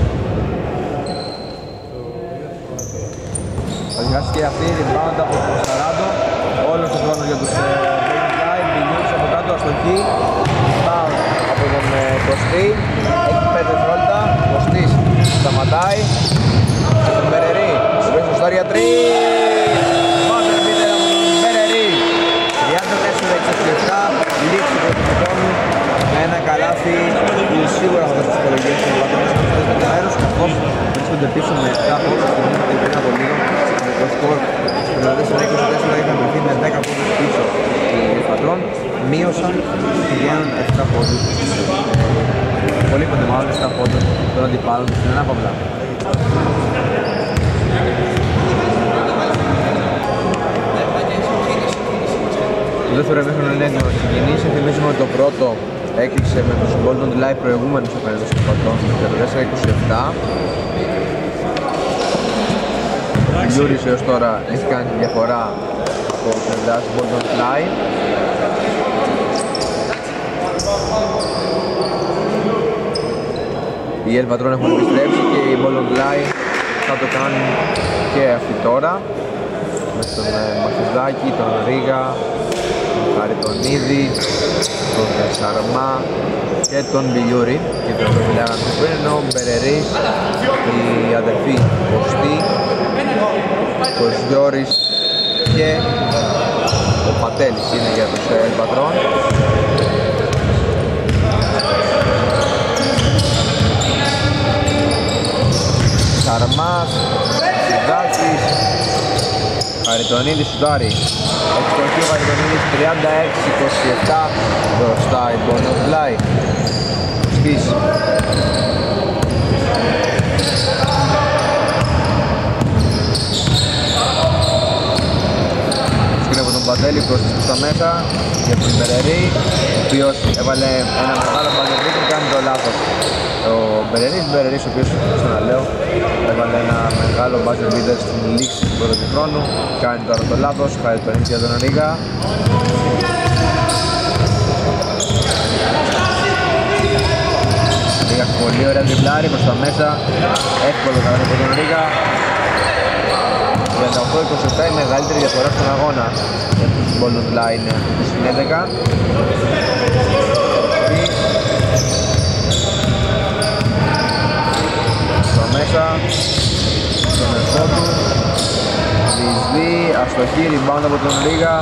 Θα διχάσει και αυτή η rebound από τον Σαράντο, όλος ο χρόνος για τους Big Βιλιούρης από κάτω, αστοχή, foul από τον ε, Κωστή, έχει πέντε δευτερόλεπτα, Κωστής σταματάει, και τον Μπερερή, ο οποίος το στάρει για τρεις. Λήξη του χρόνου με ένα καλάθι που σίγουρα θα δώσει ψυχολογίες στον Πατρών στο δεύτερο μέρος, καθώς βρίσκονται πίσω με επτά πόντους και μείνονται πριν από λίγο με το σκορ τριάντα τέσσερα είκοσι τέσσερα. Είχαν βρεθεί με δέκα πόντους πίσω οι Πατρών, μείωσαν και πηγαίνουν επτά πόντους, πολύ κοντά μάλλον επτά πόντους των αντιπάλων στην ανάπαυλα. Το δεύτερο εμίχρονο είναι έτοιμο να ξεκινήσει. Θυμίζουμε ότι το πρώτο έκλεισε με τους Bolton Live προηγούμενους απέναντι στους Πατρών με τριάντα τέσσερα είκοσι επτά. Ο Γιούρης έως τώρα έχει κάνει τη διαφορά από τους εντάσεις Bolton Live. Οι Ελπατρών έχουν επιστρέψει και οι Bolton Live θα το κάνουν και αυτοί τώρα με τον Μαθηδάκη, τον Ρίγα, τον Χαριτονίδη, τον Σαρμά και τον Βιλιούρη και τον Βιλιάγαν του που είναι ο Μπερερής, η αδερφή Κωστή, ο Γιώρης και ο Πατέλης είναι για τους Ελπατρών. Σαρμάς, Σιδάκης, Χαριτονίδης σουτάρει. Εξοχή ο Χαριτονίδης τριάντα έξι είκοσι επτά μπροστά η Bolton Fly. Σκης. Σκήνει από τον Πατέλη προς τα μέσα για τον Μπερερή, ο οποίος έβαλε ένα μεγάλο μπαζερ και κάνει το λάθος. Ο Μπερερής, Μπερερής ο οποίος, ξαναλέω, έβαλε ένα μεγάλο μπάζερ beater στην λήξη του πρώτου χρόνου. Κάνει τώρα το λάθος, χάρη τον ίδιο για τον Ρίγα. Ρίγα πολύ ωραία τριπλάρι προς τα μέσα, εύκολο κάνει από τον Ρίγα. τριάντα οκτώ είκοσι επτά η μεγαλύτερη διαφορά στον αγώνα για τους Bolton Line του συν έντεκα. Στο μέσα, στον ερθό του, Διεισδύ, αστοχή, rebound από τον Ρίγα.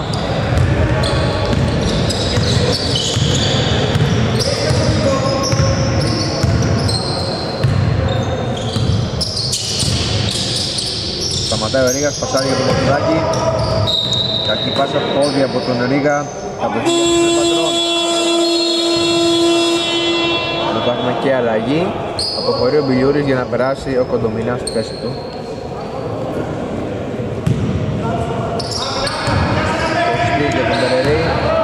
Σταματάει ο Ρίγας, πασάρει για τον Μαθηδάκη. Κακή πάσα πόδι από τον Ρίγα, από τον Πατρών. Εδώ έχουμε και αλλαγή. Αποχωρεί ο Μπιλιούρης για να περάσει ο Κοντομινάς στη θέση του. Κωστή για τον Μπερερή.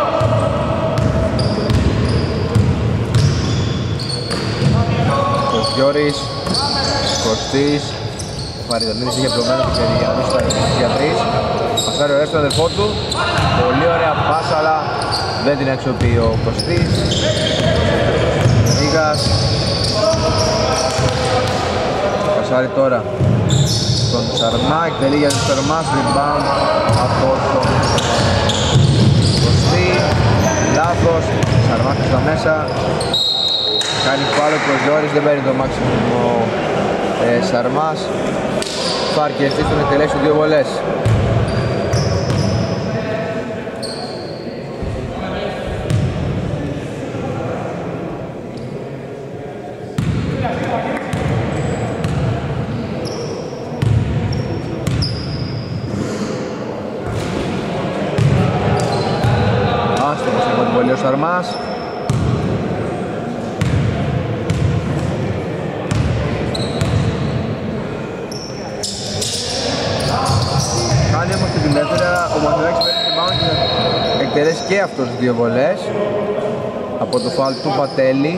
Κωστιόρης, Κωστής. Ο Χαριτονίδης είχε πλωμένο και για να μην στα για τρεις. Πασάρει ο στον αδερφό του. Πολύ ωραία πάσα, αλλά δεν την αξιοποιεί ο Κωστής. Ρίγας. Πασάρει τώρα τον Σαρμά, εκτελεί για τον Σαρμά, rebound από τον Κωστή. Λάθος, Σαρμάς στα μέσα. Κάνει φάουλ ο Γιώρης, δεν παίρνει το maximum ε, Σαρμάς θα αρκεστεί στον εκτελέσει δύο βολές. Άστομος από την βολή ο Σαρμάς. Κάνει όμως την ελεύθερα, ο Μαθηδάκης παίρνει την πάνω και εκτελέσει και αυτός δύο βολές από το φάουλ του Πατέλη.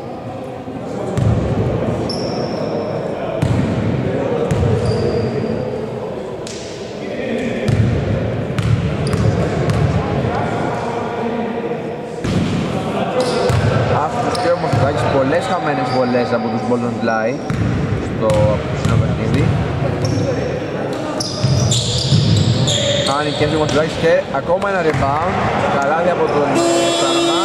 Αυτός και ο Μαθηδάκης πολλές χαμένες βολές από τους Golden Fly στο απόψινο παιχνίδι. Κάνει και ο Μαθηδάκης και ακόμα ένα rebound, καλάδι από τον Σαρμά.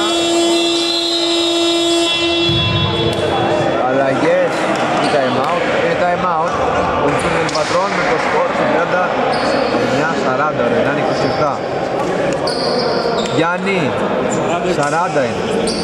Αλλαγές ή time out, είναι time out. Ο Μουσίνελ Πατρών με το σκορ τριάντα εννιά σαράντα, ωραία, είναι είκοσι επτά. Γιάννη, σαράντα είναι.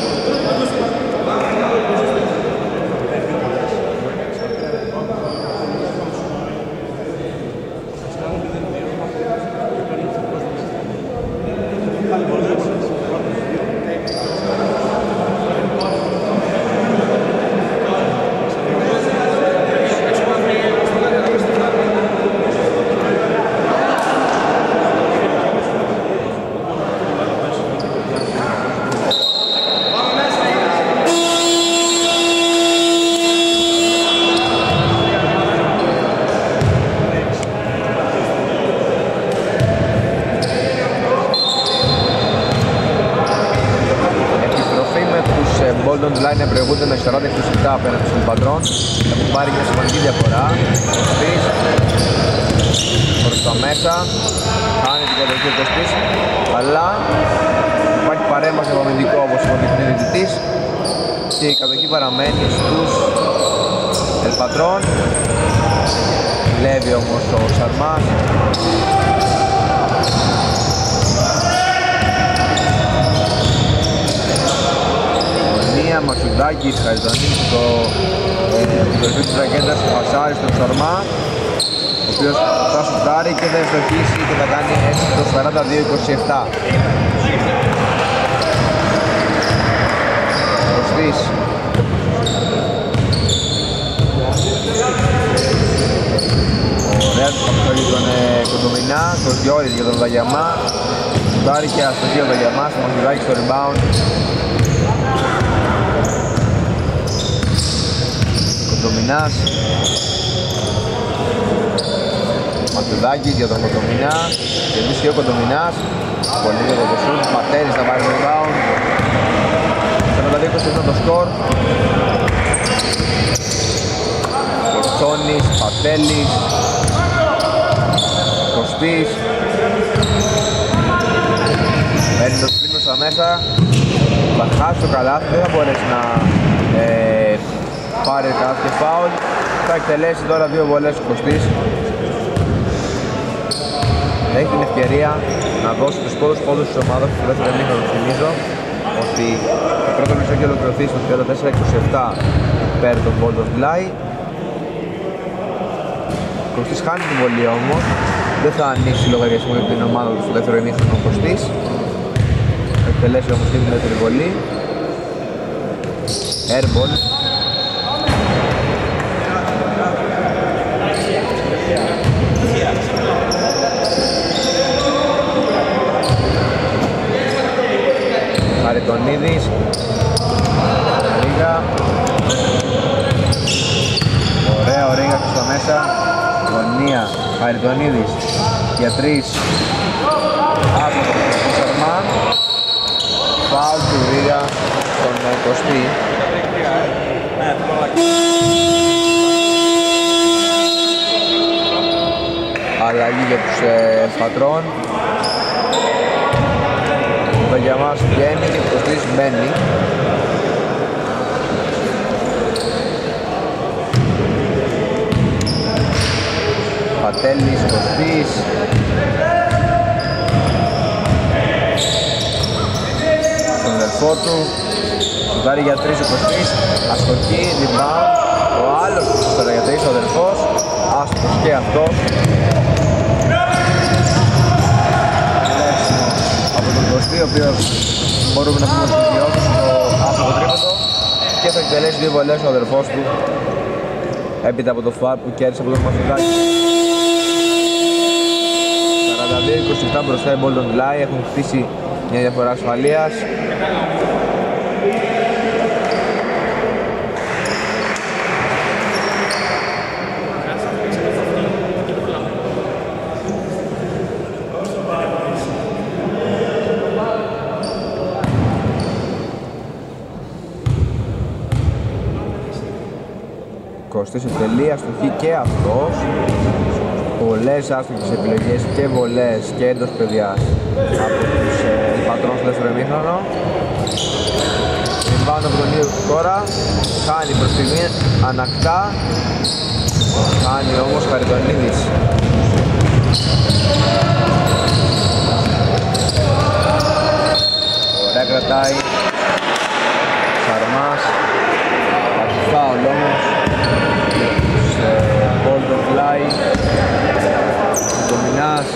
Line προηγούνται με σαράντα είκοσι επτά απέναντι στον Πατρών. Έχουν πάρει μια σημαντική διαφορά. Κωστής προς τα μέσα, χάνει την κατοχή του Κωστής, αλλά υπάρχει παρέμβαση από αμυντικό όπως υποδείχνει ο διαιτητής και η κατοχή παραμένει στους Ελπατρών. Λέβει όμως ο Σαρμάς. Μασουδάκης, Χαριτονής στο κορυφή της ρακέτας, πασάρει στον Σαρμά, ο οποίος θα σουτάρει και θα ευστοχίσει και θα κάνει έτσι το σαράντα δύο είκοσι επτά. Κωστής. Ωραία, του παπτώγει τον Κοντομινά, Κωστιώρης για τον Δαγιαμά, σουτάρει και αστοχεί ο Δαγιαμάς, ο Μασουδάκης στο rebound. Κοντομινάς, Μαθηδάκης για τον Κοντομινά, και εμείς και ο Κοντομινάς, πολύ λίγο το σουτ, Πατέρης θα πάρει το rebound, σαράντα δύο είκοσι το σκορ. Κοτσόνης, Πατέλης, Κωστής, παίρνει το σπίτι στα μέσα, θα χάσει το καλάθι, δεν θα μπορέσει να ε, πάρει καλάθι και φάουλ. Θα εκτελέσει τώρα δύο βολές ο Κωστής. Έχει την ευκαιρία να δώσει τους πρώτους πόντους της ομάδας του δεύτερου ημίχρονου. Θυμίζω ότι το πρώτο μισό έχει ολοκληρωθεί στο τριάντα τέσσερα είκοσι επτά υπέρ των Golden Fly. Ο Κωστής χάνει την βολή όμως, δεν θα ανοίξει λογαριασμό για την ομάδα του στο δεύτερο ημίχρονο ο Κωστής. Θα εκτελέσει όμως και την δεύτερη βολή. Airball. Χαριτονίδης, Ρίγα, ωραία ο Ρίγα στα μέσα, γωνία, Χαριτονίδης για τρεις, άσχετο του Σαρμά, φάουλ του Ρίγα στον Κωστή. Αλλαγή για τους ε, Πατρών. Το για μας βγαίνει και το Κωστής μπαίνει. Πατέλης, Κωστής. Στον αδελφό του. Σουτάρει για τρεις ο Κωστής. Αστοχή, rebound. Ο άλλος που σουτάρει για τρεις, ο αδελφός. Άστοχος και αυτός. Από τον Κωστή, ο οποίος μπορούμε να πούμε ότι βιώσει το άστοχο τρίποντο. Και θα εκτελέσει δύο βολές ο αδελφός του έπειτα από το φάρ που κέρδισε από τον Μαθητάκη. σαράντα δύο είκοσι επτά μπροστά οι Bolton Fly, έχουν χτίσει μια διαφορά ασφαλείας. Κωστής εκτελεί, αστοχή και αυτός. Πολλές άστοχες επιλογές και βολές και έντος παιδιάς από τους ε, πατρών στο δεύτερο ημίχρονο. Rebound από τον ίδιο τώρα. Χάνει προς στιγμή, ανακτά. Χάνει όμως Χαριτονίδης. Ωραία κρατάει. Σαρμάς. Φάουλ όμως. Bolton Fly. Ντομινάς.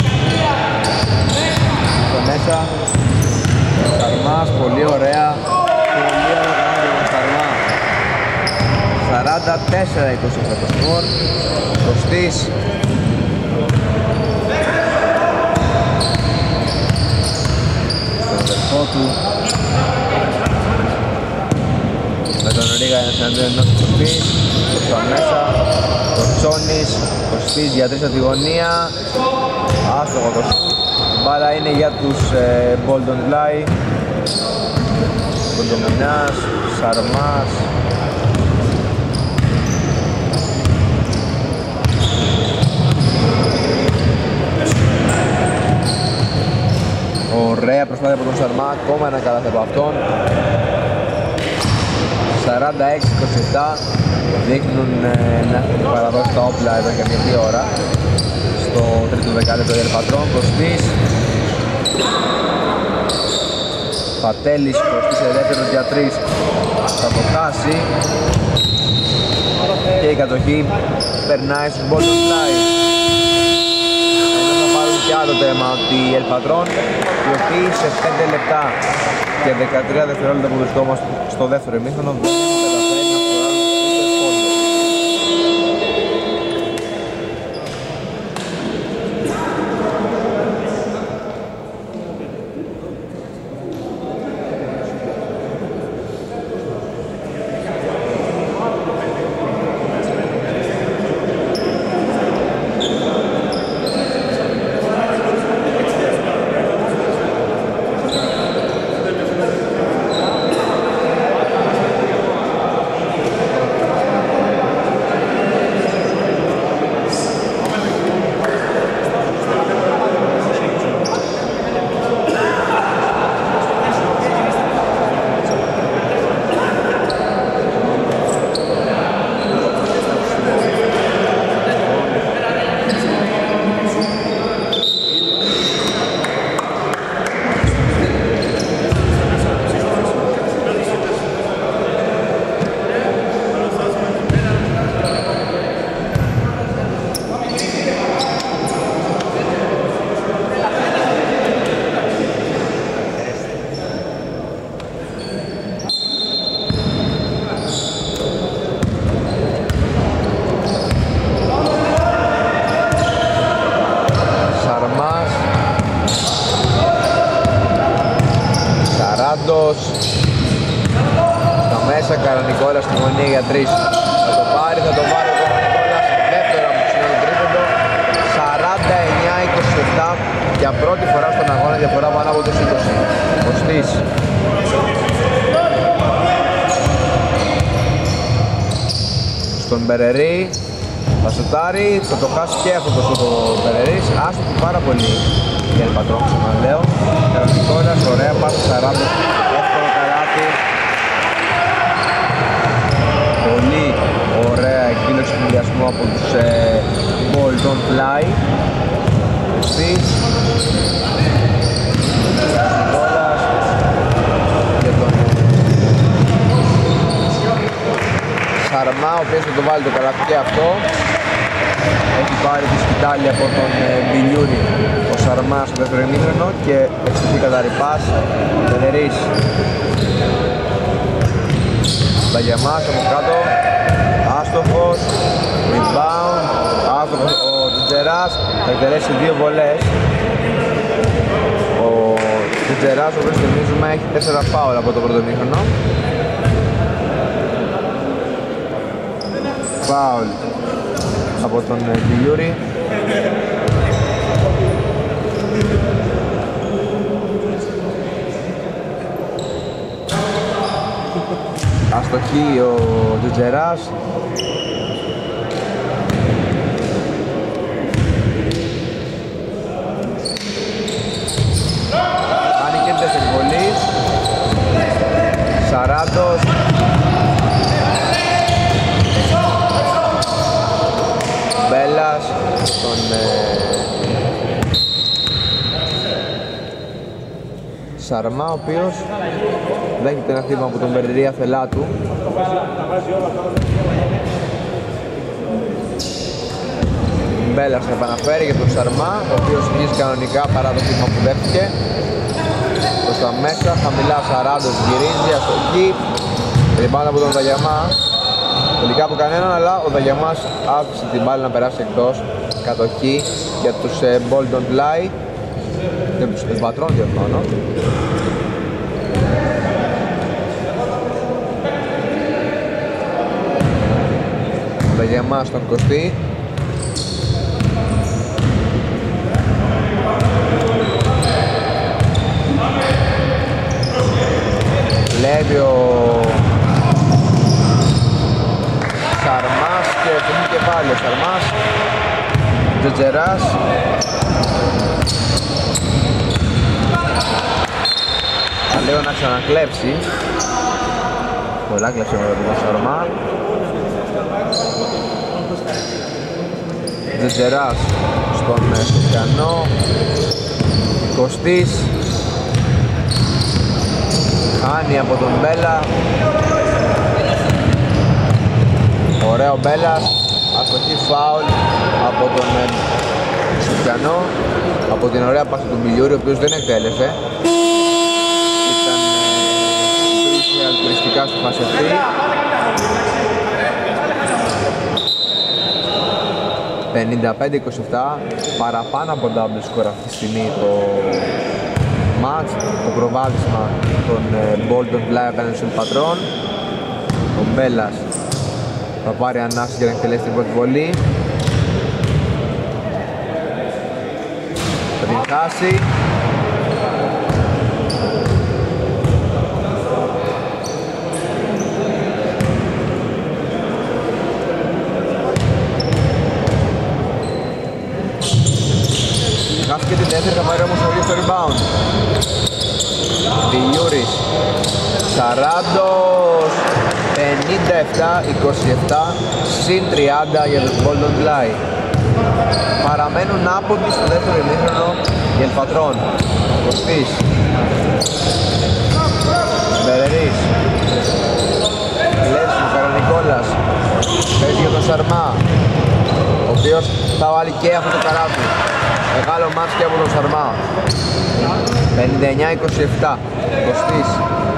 Στο μέσα. Σαρμάς, πολύ ωραία. Πολύ ωραία τον Σαρμά. σαράντα τέσσερα είκοσι επτά το σκορ. Κωστής. Στον αδελφό του. Με τον Ρίγα είναι συναντήριο ενός Κωστής. Προς μέσα. Κοτσόνης. Κωστής για τρεις από τη γωνία. Άστοχο το σουτ. Η μπάλα είναι για τους ε, Bolton Fly. Κοντομινάς. Σαρμάς. Ωραία προσπάθεια από τον Σαρμά. Ακόμα ένα καλάθι από αυτόν. σαράντα έξι είκοσι επτά δείχνουν ε, να έχουν παραδώσει τα όπλα εδώ για μια δύο ώρα στο τρίτο δεκάλεπτο για Ελπατρών. Κωστής, Πατέλης, Κωστής ελεύθερος για τρεις, θα το χάσει και η κατοχή περνάει στους Bolton Fly. Ενώ θα πάρουν και άλλο τέμα ότι οι Ελπατρών, οι οποίοι σε πέντε λεπτά και δεκατρία δευτερόλεπτα που βρισκόμαστε στο δεύτερο ημίχρονο δεν έχουν καταφέρει να φοράρουν ούτε πόντο. Στα μέσα Καρανικόλας στη γωνία για τρεις. Θα το πάρει, θα το βάλει ο Καρανικόλας. Δεύτερο από το τρίποντο. σαράντα εννιά είκοσι επτά για πρώτη φορά στον αγώνα, διαφορά πάνω από τους είκοσι. Κωστής. Στον Μπερερή. Θα σουτάρει, θα το χάσει και αυτό το σούτ ο Μπερερής. Άστοχη πάρα πολύ για την Πατρόν, ξαναλέω. Καρανικόλας, ωραία πάση σαράντα. Εύκολο καλάθι. Πολύ ωραία εκδήλωση συνδυασμού από τους ε, Bolton Fly. Σαρμά, ο οποίος θα το βάλει το καλάθι και αυτό. Έχει πάρει τη σκητάλη από τον Μπιλιούρη ο Σαρμάς στο δεύτερο ημίχρονο και ευτυχή καταρρυπάς. Βενερής. Μπαγιαμάς από κάτω. Άστοχος. Rebound. Άστοχος ο Τζιτζεράς. Θα εκτελέσει δύο βολές. Ο Τζιτζεράς, ο οποίος θυμίζουμε έχει τέσσερα φάουλ από το πρώτο ημίχρονο. Φάουλ από τον Μπιλιούρη. Αστοχή ο Τζιτζεράς. Κάνει και τέσσερις βολής. Σαράντος. Μπέλας στον ε... Σαρμά, ο οποίος δέχεται ένα χτύπημα από τον Μπερδερή αφελά του. Μπέλας θα επαναφέρει για τον Σαρμά, ο οποίος βγίζει κανονικά παρά το χτύπημα που δέχτηκε. Προς τα μέσα, χαμηλά Σαράντος γυρίζει, αστοχή. Rebound από τον Δαγιαμά. Τελικά από κανέναν, αλλά ο Δαγιαμάς άφησε την μπάλα να περάσει εκτός. Κατοχή για τους ε, Bolton Fly. Δεν τους πατρών διορθώνω. Ο Δαγιαμάς στον Κωστή. Βλέπει ο Σαρμάς και έχει και πάλι ο Σαρμάς. Τζετζεράς. Θα λέω να ξανακλέψει. Πολλά κλέψε με τον Σαρμά. Τζετζεράς στον Σοφιανό. Κωστής. Χάνει από τον Μπέλα. Ωραίο Μπέλας. Αστοχή φάουλ από τον Σοφιανό. Από την ωραία πάση του Μπιλιούρη, ο οποίος δεν εκτέλεσε. Ήταν υπήρχε αλκοολιστικά στη φάση αυτή. πενήντα πέντε είκοσι επτά, παραπάνω από double score αυτή τη στιγμή το match, το προβάδισμα των Bolton Fly απέναντι στον Πατρών. Ο Μπέλας θα πάρει ανάση για να εκτελέσει την πρώτη βολή. Θα την χάσει. Χάθηκε την δεύτερη, θα πάρει όμως ο ίδιος στο rebound. Μπιλιούρης. Σαράντος. πενήντα επτά είκοσι επτά συν τριάντα για τους Bolton Fly. Παραμένουν άποντοι στο δεύτερο ημίχρονο οι Ελπατρών. Κωστής. Μπερερής. Κλέψιμο Καρανικόλας. Παίζει για τον Σαρμά, ο οποίος θα βάλει και αυτό το καράβι. Μεγάλο μάτς και από τον Σαρμά. πενήντα εννιά είκοσι επτά. Κωστής.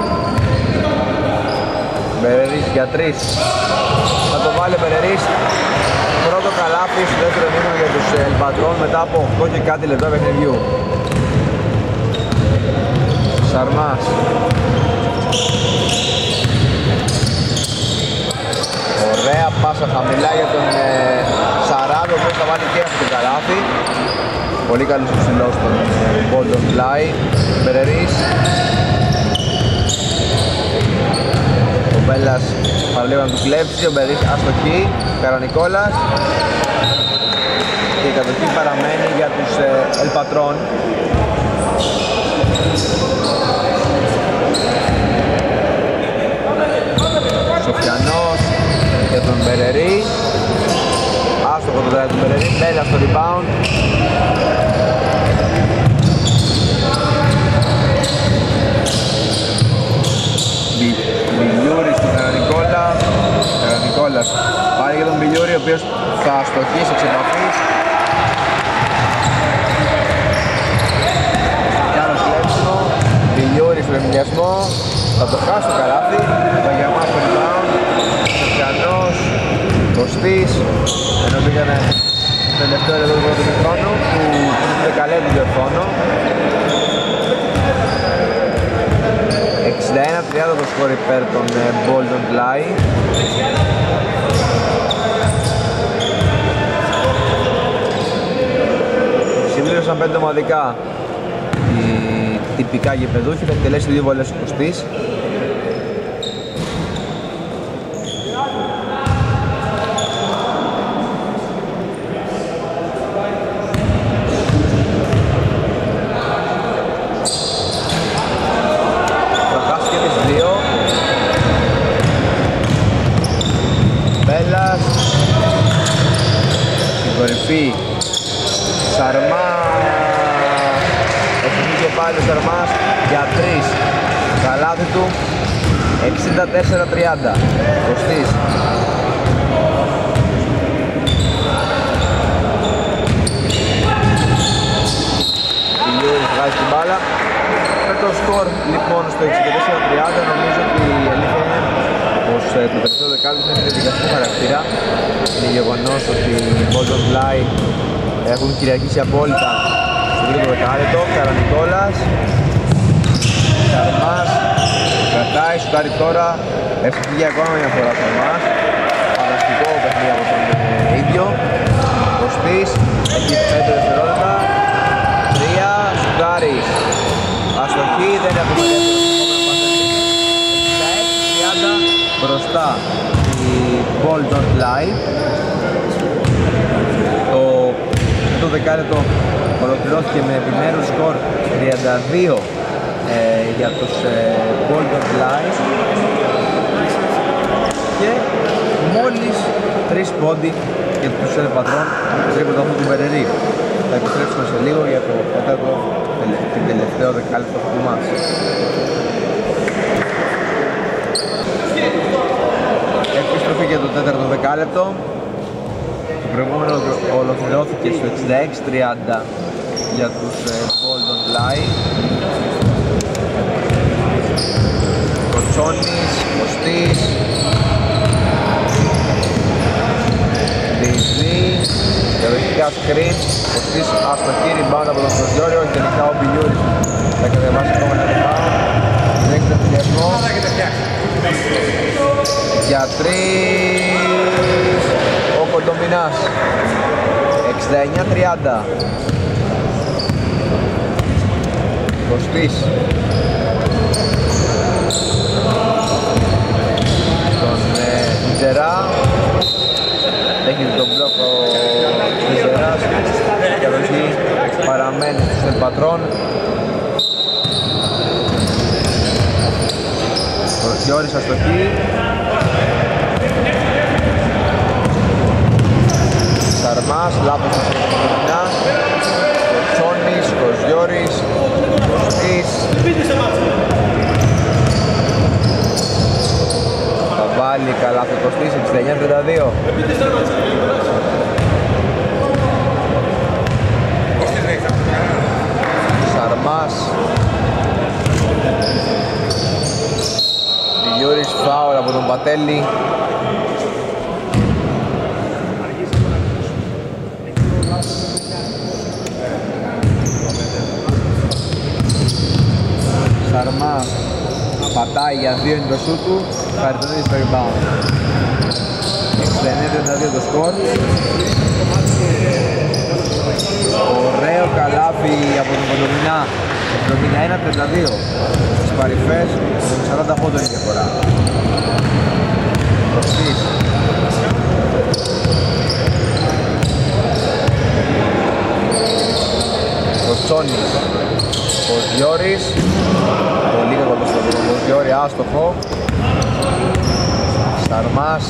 Μπερερής για τρεις. Θα το βάλει ο Μπερερής. Πρώτο καλάθι στο δεύτερο ημίχρονο για τους Ελπατρών μετά από οκτώ και κάτι λεπτά παιχνιδιού. Σαρμάς. Ωραία πάσα χαμηλά για τον ε, Σαράντο, που θα βάλει και αυτό το καλάθι. Πολύ καλός ψηλός στον Bolton Fly. Μπερερής. Ο Μπέλας παραλίγο να του κλέψει, ο Μπερερής αστοχή. Καρανικόλας. Και η κατοχή παραμένει για τους ε, Ελπατρών. Σοφιανός για τον Μπερερή. Άστοχο το δράση του Μπερερή. Μπέλα στο rebound. Μπιλιούρη στον Καρανικόλα. Καρανικόλας. Κούλας πάρει για τον Μπιλιούρη, ο οποίος θα στοχίσει εξ επαφής. Κι άλλο κλέψιμο, Μπιλιούρη στο εμιλιασμό, θα το χάσει το καλάθι, θα γεμάσει το rebound, Σοφιανός, Κωστής, ενώ πήγανε το τελευταίο λεπτό του πρώτου χρόνου, που το δεκαλέπτου διορθώνω. εξήντα ένα τριάντα το σκορ υπέρ των Bolton Fly. Συμπλήρωσαν πέντε ομαδικά οι τυπικά γηπεδούχοι, θα εκτελέσει δύο βολές ο Κωστής. Κορυφή Σαρμά, εθνική και πάλι ο Σαρμάς για τρεις, καλάθι του εξήντα τέσσερα τριάντα. Κωστής Κιλιούρης βγάζει την μπάλα με το σκορ λοιπόν στο εξήντα τέσσερα τριάντα. Νομίζω ότι η αλήθεια είναι πως το τελευταίο δεκάλεπτο είναι διαδικαστικό χαρακτήρα. Είναι γεγονός ότι οι Bolton Fly έχουν κυριαρχήσει απόλυτα στο τρίτο δεκάλεπτο. Καρανικόλας, Σαρμάς, κρατάει, σουτάρει τώρα, εύστοχη ακόμα μια φορά Σαρμάς. Φανταστικό παιχνίδι από τον ε, ίδιο. Κωστής, έχει πέντε δευτερόλεπτα, τρία, σουτάρει, αστοχή, δεν είναι ακόμα εξήντα έξι τριάντα μπροστά η Bolton Fly. Το δεκάλεπτο ολοκληρώθηκε με επιμέρους σκορ τριάντα δύο ε, για τους ε, Bolton Fly και μόλις τρεις πόντι για τους Ελπατρών τρίποντο αυτού του Μπερερή. Θα επιστρέψουμε σε λίγο για το τέταρτο και τελευταίο δεκάλεπτο αυτού του μάτς. Επιστροφή για το τέταρτο δεκάλεπτο. Το προηγούμενο ολοκληρώθηκε στο εξήντα έξι τριάντα για τους Bolton Fly. Κοτσόνης, Κωστής, Διζή, διαδοχικά σκριν, Κωστής αστοχή, rebound από τον Κοζιόρη, όχι τελικά ο Μπιλιούρης θα κατεβάσει ακόμα ένα rebound. Δέχεται τον φιλιασμό για τρεις, ο Κοντομινάς, εξήντα εννιά τριάντα. Κωστής τον Τζερά, έχει τον μπλοκ ο Τζεράς και από εκεί παραμένει στους Ελπατρών. Κοζιόρης αστοχή, Σαρμάς, λάθος του Κοντομινάς, Κοτσόνης, Κοζιόρης, Κωστής, θα βάλει καλά το Κωστής, εξήντα εννιά τριάντα δύο. Σαρμάς, Μπιλιούρης, φάουλ από τον Πατέλη. Σαρμάς πατάει για δύο είναι το σούτ του, Χαριτονίδης στο rebound. εξήντα εννιά τριάντα δύο το σκορ. Ωραίο καλάθι από τον Κοντομινά, εβδομήντα ένα τριάντα δύο. Στις παρυφές, με σαράντα πόντων η διαφορά. Κωστής. Κοτσόνης. Κοζιόρης, πολύ κακό το σκοπό, Κοζιόρη άστοχο. Σαρμάς,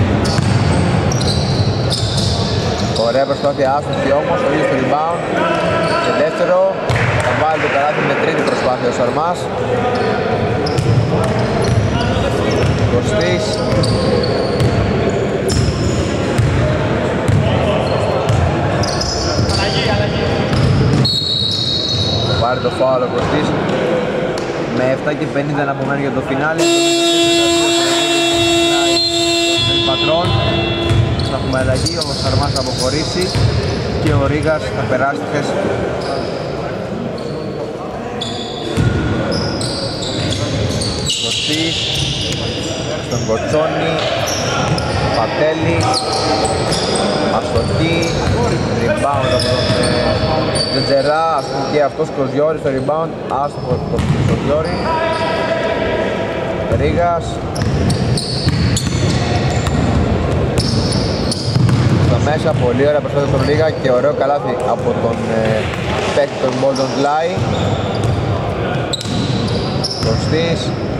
ωραία προσπάθεια, άστοχη όμως, ο ίδιος το rebound. Και δεύτερο, θα βάλει το καλάθι με τρίτη προσπάθεια ο Σαρμάς. Κωστής, το φάουλ ο Κωστής. Με επτά και πενήντα να απομένει για το φινάλι. Πατρών. Θα έχουμε αλλαγή, ο Σαρμάς θα αποχωρήσει και ο Ρίγας θα περάσει τη θέση. Κωστής στον Κοτσόνη, Πατέλη, αστοχή, rebound από τον Τζετζερά και αυτός Κοζιόρης στο rebound, άστοχο από τον Κοζιόρη. Ρίγας στο μέσα, πολύ ωραία προσπάθεια στον Ρίγα και ωραίο καλάθι από τον ε, παίκτη των Bolton Fly. Κωστής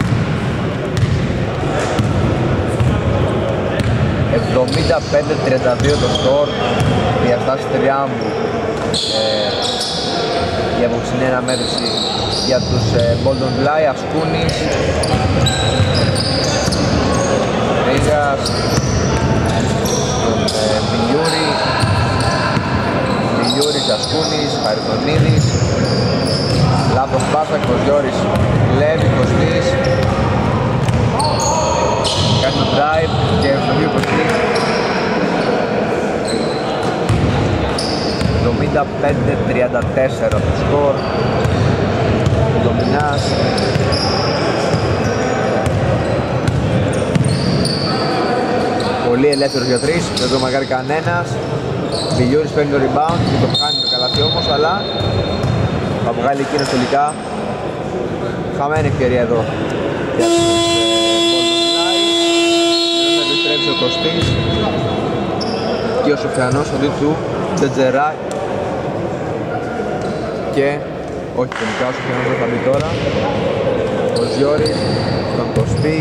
εβδομήντα πέντε τριάντα δύο το σκορ, διαστάσεις τριάμβου ε, η απόψινή αναμέτρηση για τους ε, Bolton Fly. Ασκούνης, Ρίγας, τον ε, Μιλιούρη, Μιλιούρης, Ασκούνης, Χαριτονίδης, λάθος πάσα, Κοζιόρης, Λέβη, Κωστής, κάνει το drive και ευστοχή ο Κωστής. εβδομήντα πέντε τριάντα τέσσερα το σκορ, Ντομινάς. Πολύ ελεύθερος για τρεις, δεν το μαγάρει κανένας. Μιλιούρης παίρνει το rebound και το χάνει το καλάθι όμως, αλλά θα βγάλει εκείνος τελικά. Χαμένη ευκαιρία εδώ για τους Bolton Fly. Θα επιστρέψει ο Κωστής και ο Σοφιανός αντί του Τζετζερά. Και όχι τελικά, ο Σοφιανός δεν θα μπει τώρα. Ο Ζιόρης στον Κωστή.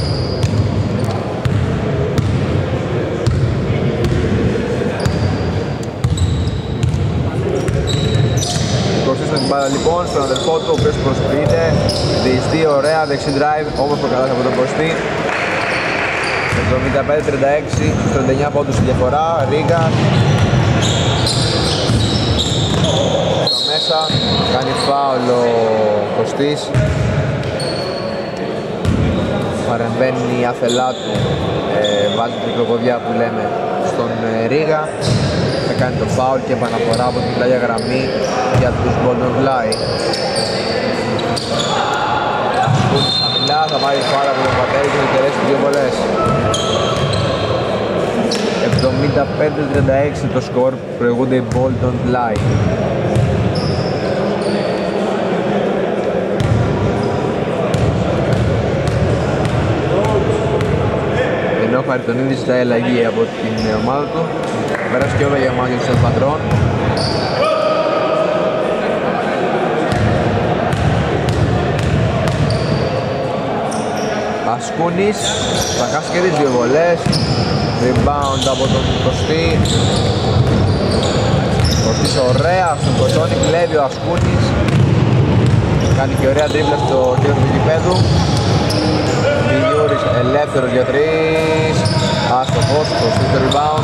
Κωστής την μπάλα λοιπόν στον αδερφό του, ο οποίος προσποιείται, διειστεί ωραία, δεξί drive, όμως το καλάθι από τον Κωστή. εβδομήντα πέντε τριάντα έξι, τριάντα εννιά πόντους η διαφορά, Ρίγα. Στο μέσα, κάνει φάουλ ο Κωστής. Παρεμβαίνει η αφελά του, ε, βάζει την τρικλοποδιά που λέμε στον ε, Ρίγα. Θα κάνει το φάουλ και επαναφορά από την πλάγια γραμμή για τους Bolton Fly. Χαμηλά, θα πάρει φάουλ από τον Πατέρη και θα τελειώσει δύο βολές. εβδομήντα πέντε τριάντα έξι το σκορ, προηγούνται οι Bolton Fly. Ενώ ο Χαριτονίδης ζητάει αλλαγή από την ομάδα του. Πέρασε και όλα για ομάδα του Πατρών. Ασκούνης θα χάσει και τις δύο βολές. Rebound από τον Κωστή. Κωστής ωραία στον Κοτσόνη, κλέβει ο Ασκούνης. Κάνει και ωραία τρίπλα στο κέντρο του γηπέδου. Μιλιούρης ελεύθερος για τρεις. Άστοχος, Κωστής το rebound.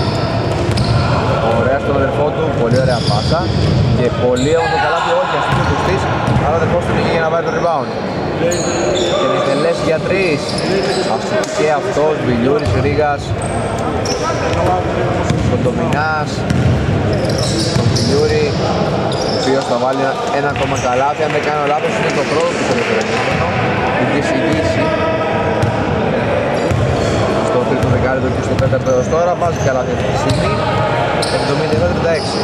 Ωραία στον αδερφό του, πολύ ωραία πάσα. Και πολύ όμως το καλάθι, όχι αστείο του Κωστής, αλλά ο αδερφός του είναι για να πάρει το rebound. Και να τελέσει για τρεις. Αστείο και αυτός, Μιλιούρης, Ρίγας. Στον Ντομινάς. Στον Μιλιούρη, ο οποίος θα βάλει ένα ακόμα καλάθι. Αν δεν κάνω λάθος, είναι το πρώτο του τελευταίο. Είχε εισηγήσει στο τρίτο δεκάλεπτο και στο τέταρτο έως τώρα. Βάζει καλάθι αυτή τη στιγμή. εβδομήντα εννέα τριάντα έξι.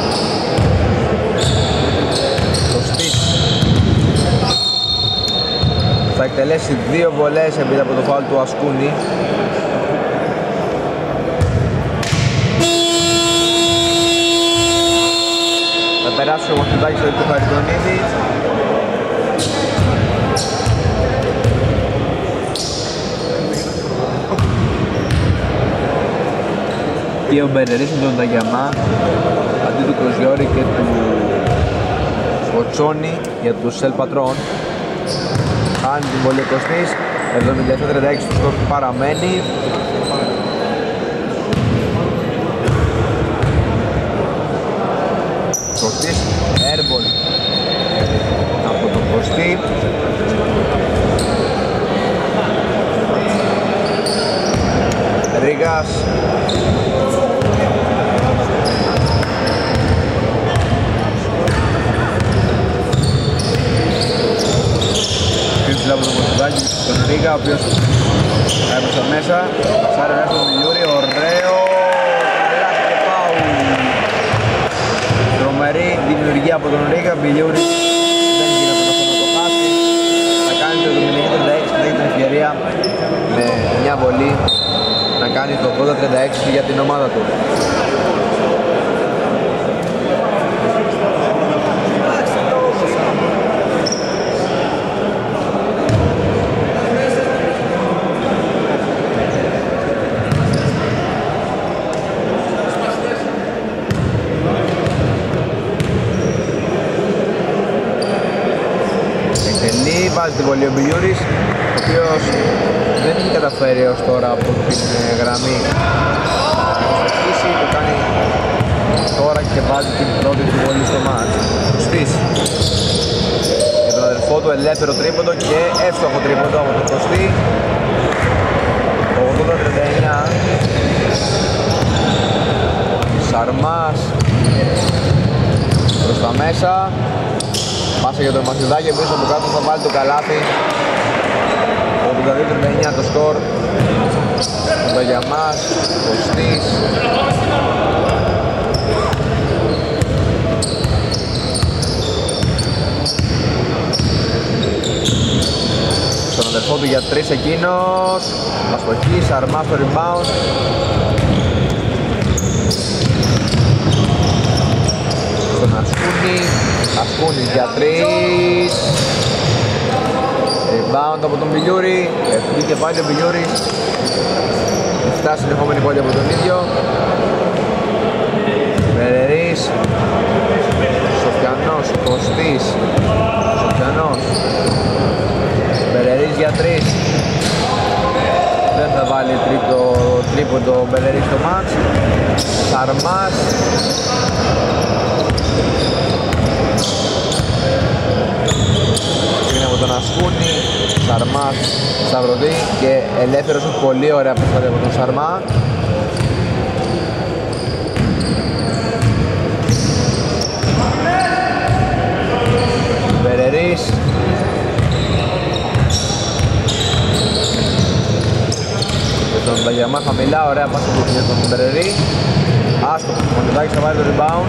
Κωστής θα εκτελέσει δύο βολές επειδή από το φάουλ του Ασκούνη. Θα περάσει ο Μαχτουδάκης στο του Χαριτονίδη. Και ο Μπερερής με τον Ταγιαμά αντί του Κοζιόρη και του Κοτσόνη για τους Σελ Πατρών. Χάνει την βολή Κωστής, εβδομήντα επτά τριάντα έξι το σκορ που παραμένει. Κωστής, airball Ψηλά από το Μοσουδάκι στον Ρίγα, ο οποίος έπαιξε μέσα. Σάρε μέσα στον Μιλιούρι, ωραίο! Καλάθι και πάου! Τρομερή δημιουργία από τον Ρίγα, Μιλιούρι δεν γίνεται αυτό να το χάσει. Θα κάνει το εβδομήντα τριάντα έξι, θα έχει την ευκαιρία με μια βολή να κάνει το ογδόντα τριάντα έξι για την ομάδα του. Βάζει την βολή ο Μπιλιούρης, ο οποίος δεν έχει καταφέρει ως τώρα από την γραμμή να στοχίσει, το κάνει τώρα και βάζει την πρώτη του βολή στο μάτς. Κωστής για τον αδερφό του, ελεύθερο τρίποντο και εύστοχο τρίποντο από τον Κωστή. ογδόντα τριάντα εννιά. Σαρμάς προς τα μέσα. Πάσα για τον Μαθιουδάκη, πίσω από κάτω θα βάλει το καλάθι. ογδόντα δύο τριάντα εννιά το σκορ. Το για μας, Κωστής. Στον αδερφό του για τρεις εκείνος. Αστοχή, Σαρμάς στο rebound. Στον Ασκούνη. Ασκούνης για τρεις. Rebound από τον Μιλιούρη. Βγήκε πάλι ο Μιλιούρης. Φτάσει συνεχόμενη πόλη από τον ίδιο. Περερής. Σοφιανός. Κωστής. Σοφιανός. Περερής για τρεις. Δεν θα βάλει τρίτο τρίποντο ο Περερής στο μάτς. Σαρμάς. Είναι από τον Ασκούνη, Σαρμάς, Σταυρωτή και ελεύθερος, πολύ ωραία προσπάθεια από τον Σαρμά. Περερής. Και τον Παγιαμά χαμηλά, ωραία πάσα που είχε τον Περερή. Άστοχος, ο Μοντιδάκης θα βάλει το rebound.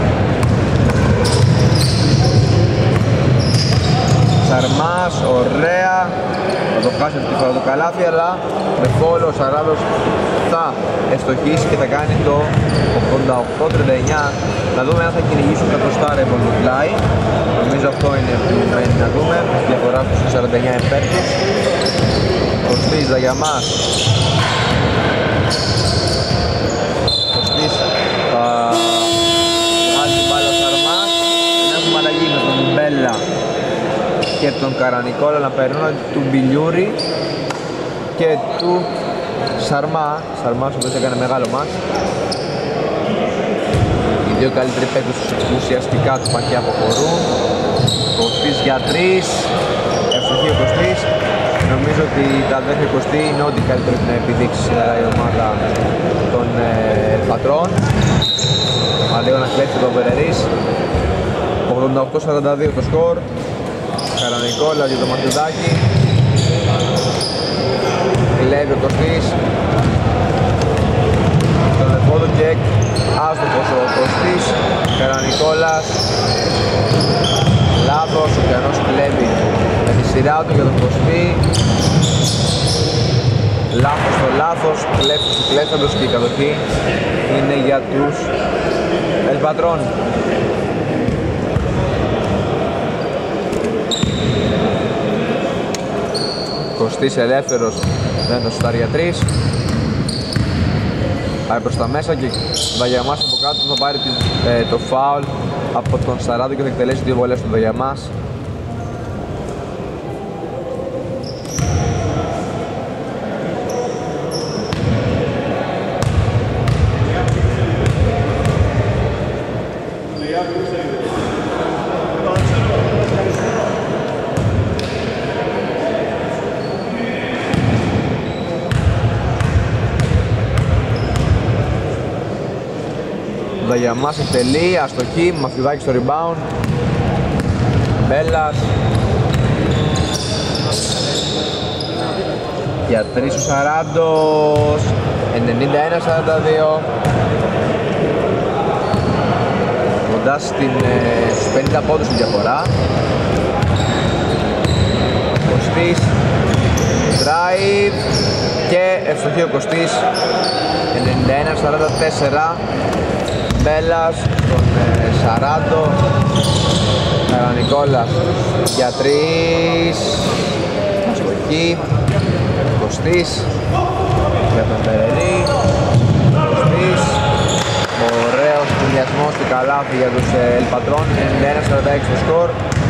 Σαρμάς, ωραία. Θα το χάσει αυτή τη φορά το καλάθι, αλλά με φόλο ο Σαράδος θα εστοχίσει και θα κάνει το ογδόντα οκτώ τριάντα εννιά. Να δούμε αν θα κυνηγήσουν κατοστά ρεμπον το πλάι. Νομίζω αυτό είναι που μένει να δούμε. Διαφορά στους σαράντα εννιά υπέρ τους. Κωστής, Δαγιαμάς. Κωστής θα βγάλει την μπάλα ο Σαρμάς. Και έχουμε αλλαγή με τον Μπέλα και τον Καρανικόλα να περνούν του Μπιλιούρη και του Σαρμά. Σαρμάς ο οποίος έκανε μεγάλο μάτς. Οι δύο καλύτεροι παίκτες ουσιαστικά του πακιά αποχωρούν. Κωστής για τρεις. Ευτυχή ο Κωστής. Νομίζω ότι τα αδέρφια Κωστή είναι ό,τι καλύτερο να επιδείξει σήμερα η ομάδα των ε, πατρών. Μα λίγο να κλέψει τον Περερής. ογδόντα οκτώ σαράντα δύο το σκορ. Καρανικόλα για το Μαθιουδάκι. Κλέβει ο Κωστής. Τον αδερφό του και άστοχος ο Κωστής. Καρανικόλας. Λάθος, ο Πιανός κλέβει με τη σειρά του για τον Κωστή. Λάθος στο λάθος, κλέφτος του κλέφτοντος και η κατοχή είναι για τους Ελπατρών. Κωστής ελεύθερος, δεν το σουτάρει για τρεις. Πάει προς τα μέσα και Δαγιαμάς από κάτω θα πάρει ε, το φάουλ από τον Σαράδο και θα εκτελέσει δύο βολές στον Δαγιαμάς. Βαγιαμάς εκτελεί, αστοχή, Μαφιουδάκη στο rebound. Μπέλλας. Για τρεις ο Σαράντος, ενενήντα ένα σαράντα δύο. Κοντά στην, ε, στους πενήντα πόντους η διαφορά. Κωστής, drive και ευστοχή ο Κωστής, ενενήντα ένα σαράντα τέσσερα. Μπέλλας στον ε, Σαράντο. Νικόλας για τρεις, αστοχή. Κωστής για τον Περερή. Κωστής, ωραίος συνδυασμός του καλάθι για τους Ελπατρών, ενενήντα ένα σαράντα έξι το σκορ.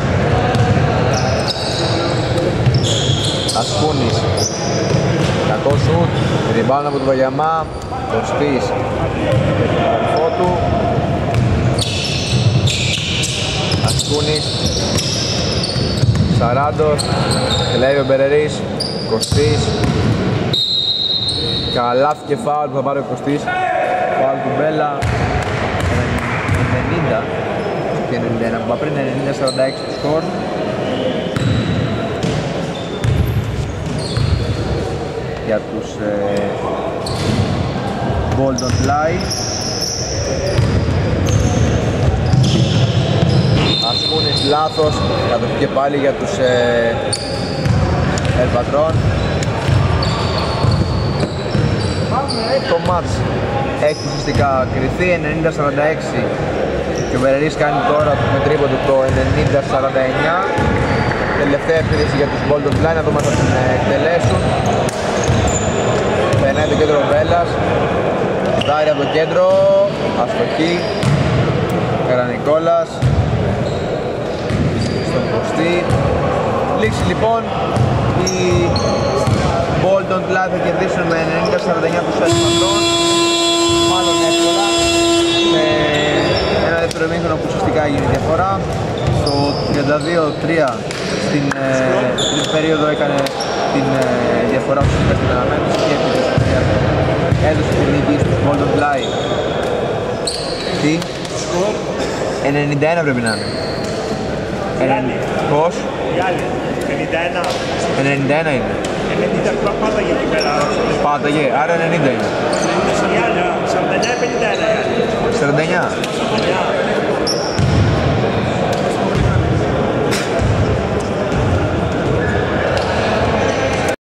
Ασκούνης, κακό σουτ, rebound από τον Βαγιαμά. Κωστής με τον αδελφό του. Ασκούνης, Σαράντος, ελέγει ο Μπερερής. Κωστής, καλάθι και φάουλ που θα πάρει ο Κωστής. Φάουλ του Μπέλα, ενενήντα και ενενήντα ένα, που πριν ενενήντα σαράντα έξι το σκορ. Για τους ε, Bolton Fly. Ασκούνης λάθος, κατοχή και πάλι για τους ε, Ελπατρών. Το μάτς έχει ουσιαστικά κρυθεί, ενενήντα σαράντα έξι, και ο Μπερερής κάνει τώρα με τρίποντο το ενενήντα σαράντα εννιά. Τελευταία επίθεση για τους Bolton Fly, να δούμε αν θα την εκτελέσουν. Περνάει το κέντρο Βέλλας, δάρει από το κέντρο, αστοχή. Καρανικόλας στον Κωστή. Λήξη λοιπόν, οι Bolton Fly θα κερδίσουν με ενενήντα σαράντα εννιά τους Ελπατρών, μάλλον εύκολα, με ένα δεύτερο ημίχρονο που ουσιαστικά έγινε διαφορά. Το τριάντα δύο τρία στην ε, τρίτη περίοδο έκανε την ε, διαφορά που είχα στην αναμένωση και έδωσε την νίκη στους Bolton Fly. Τι? ενενήντα ένα πρέπει να είναι. Πώς? ενενήντα ένα. ενενήντα ένα είναι. ενενήντα πάταγε εκεί πέρα. Πάταγε, άρα ενενήντα είναι.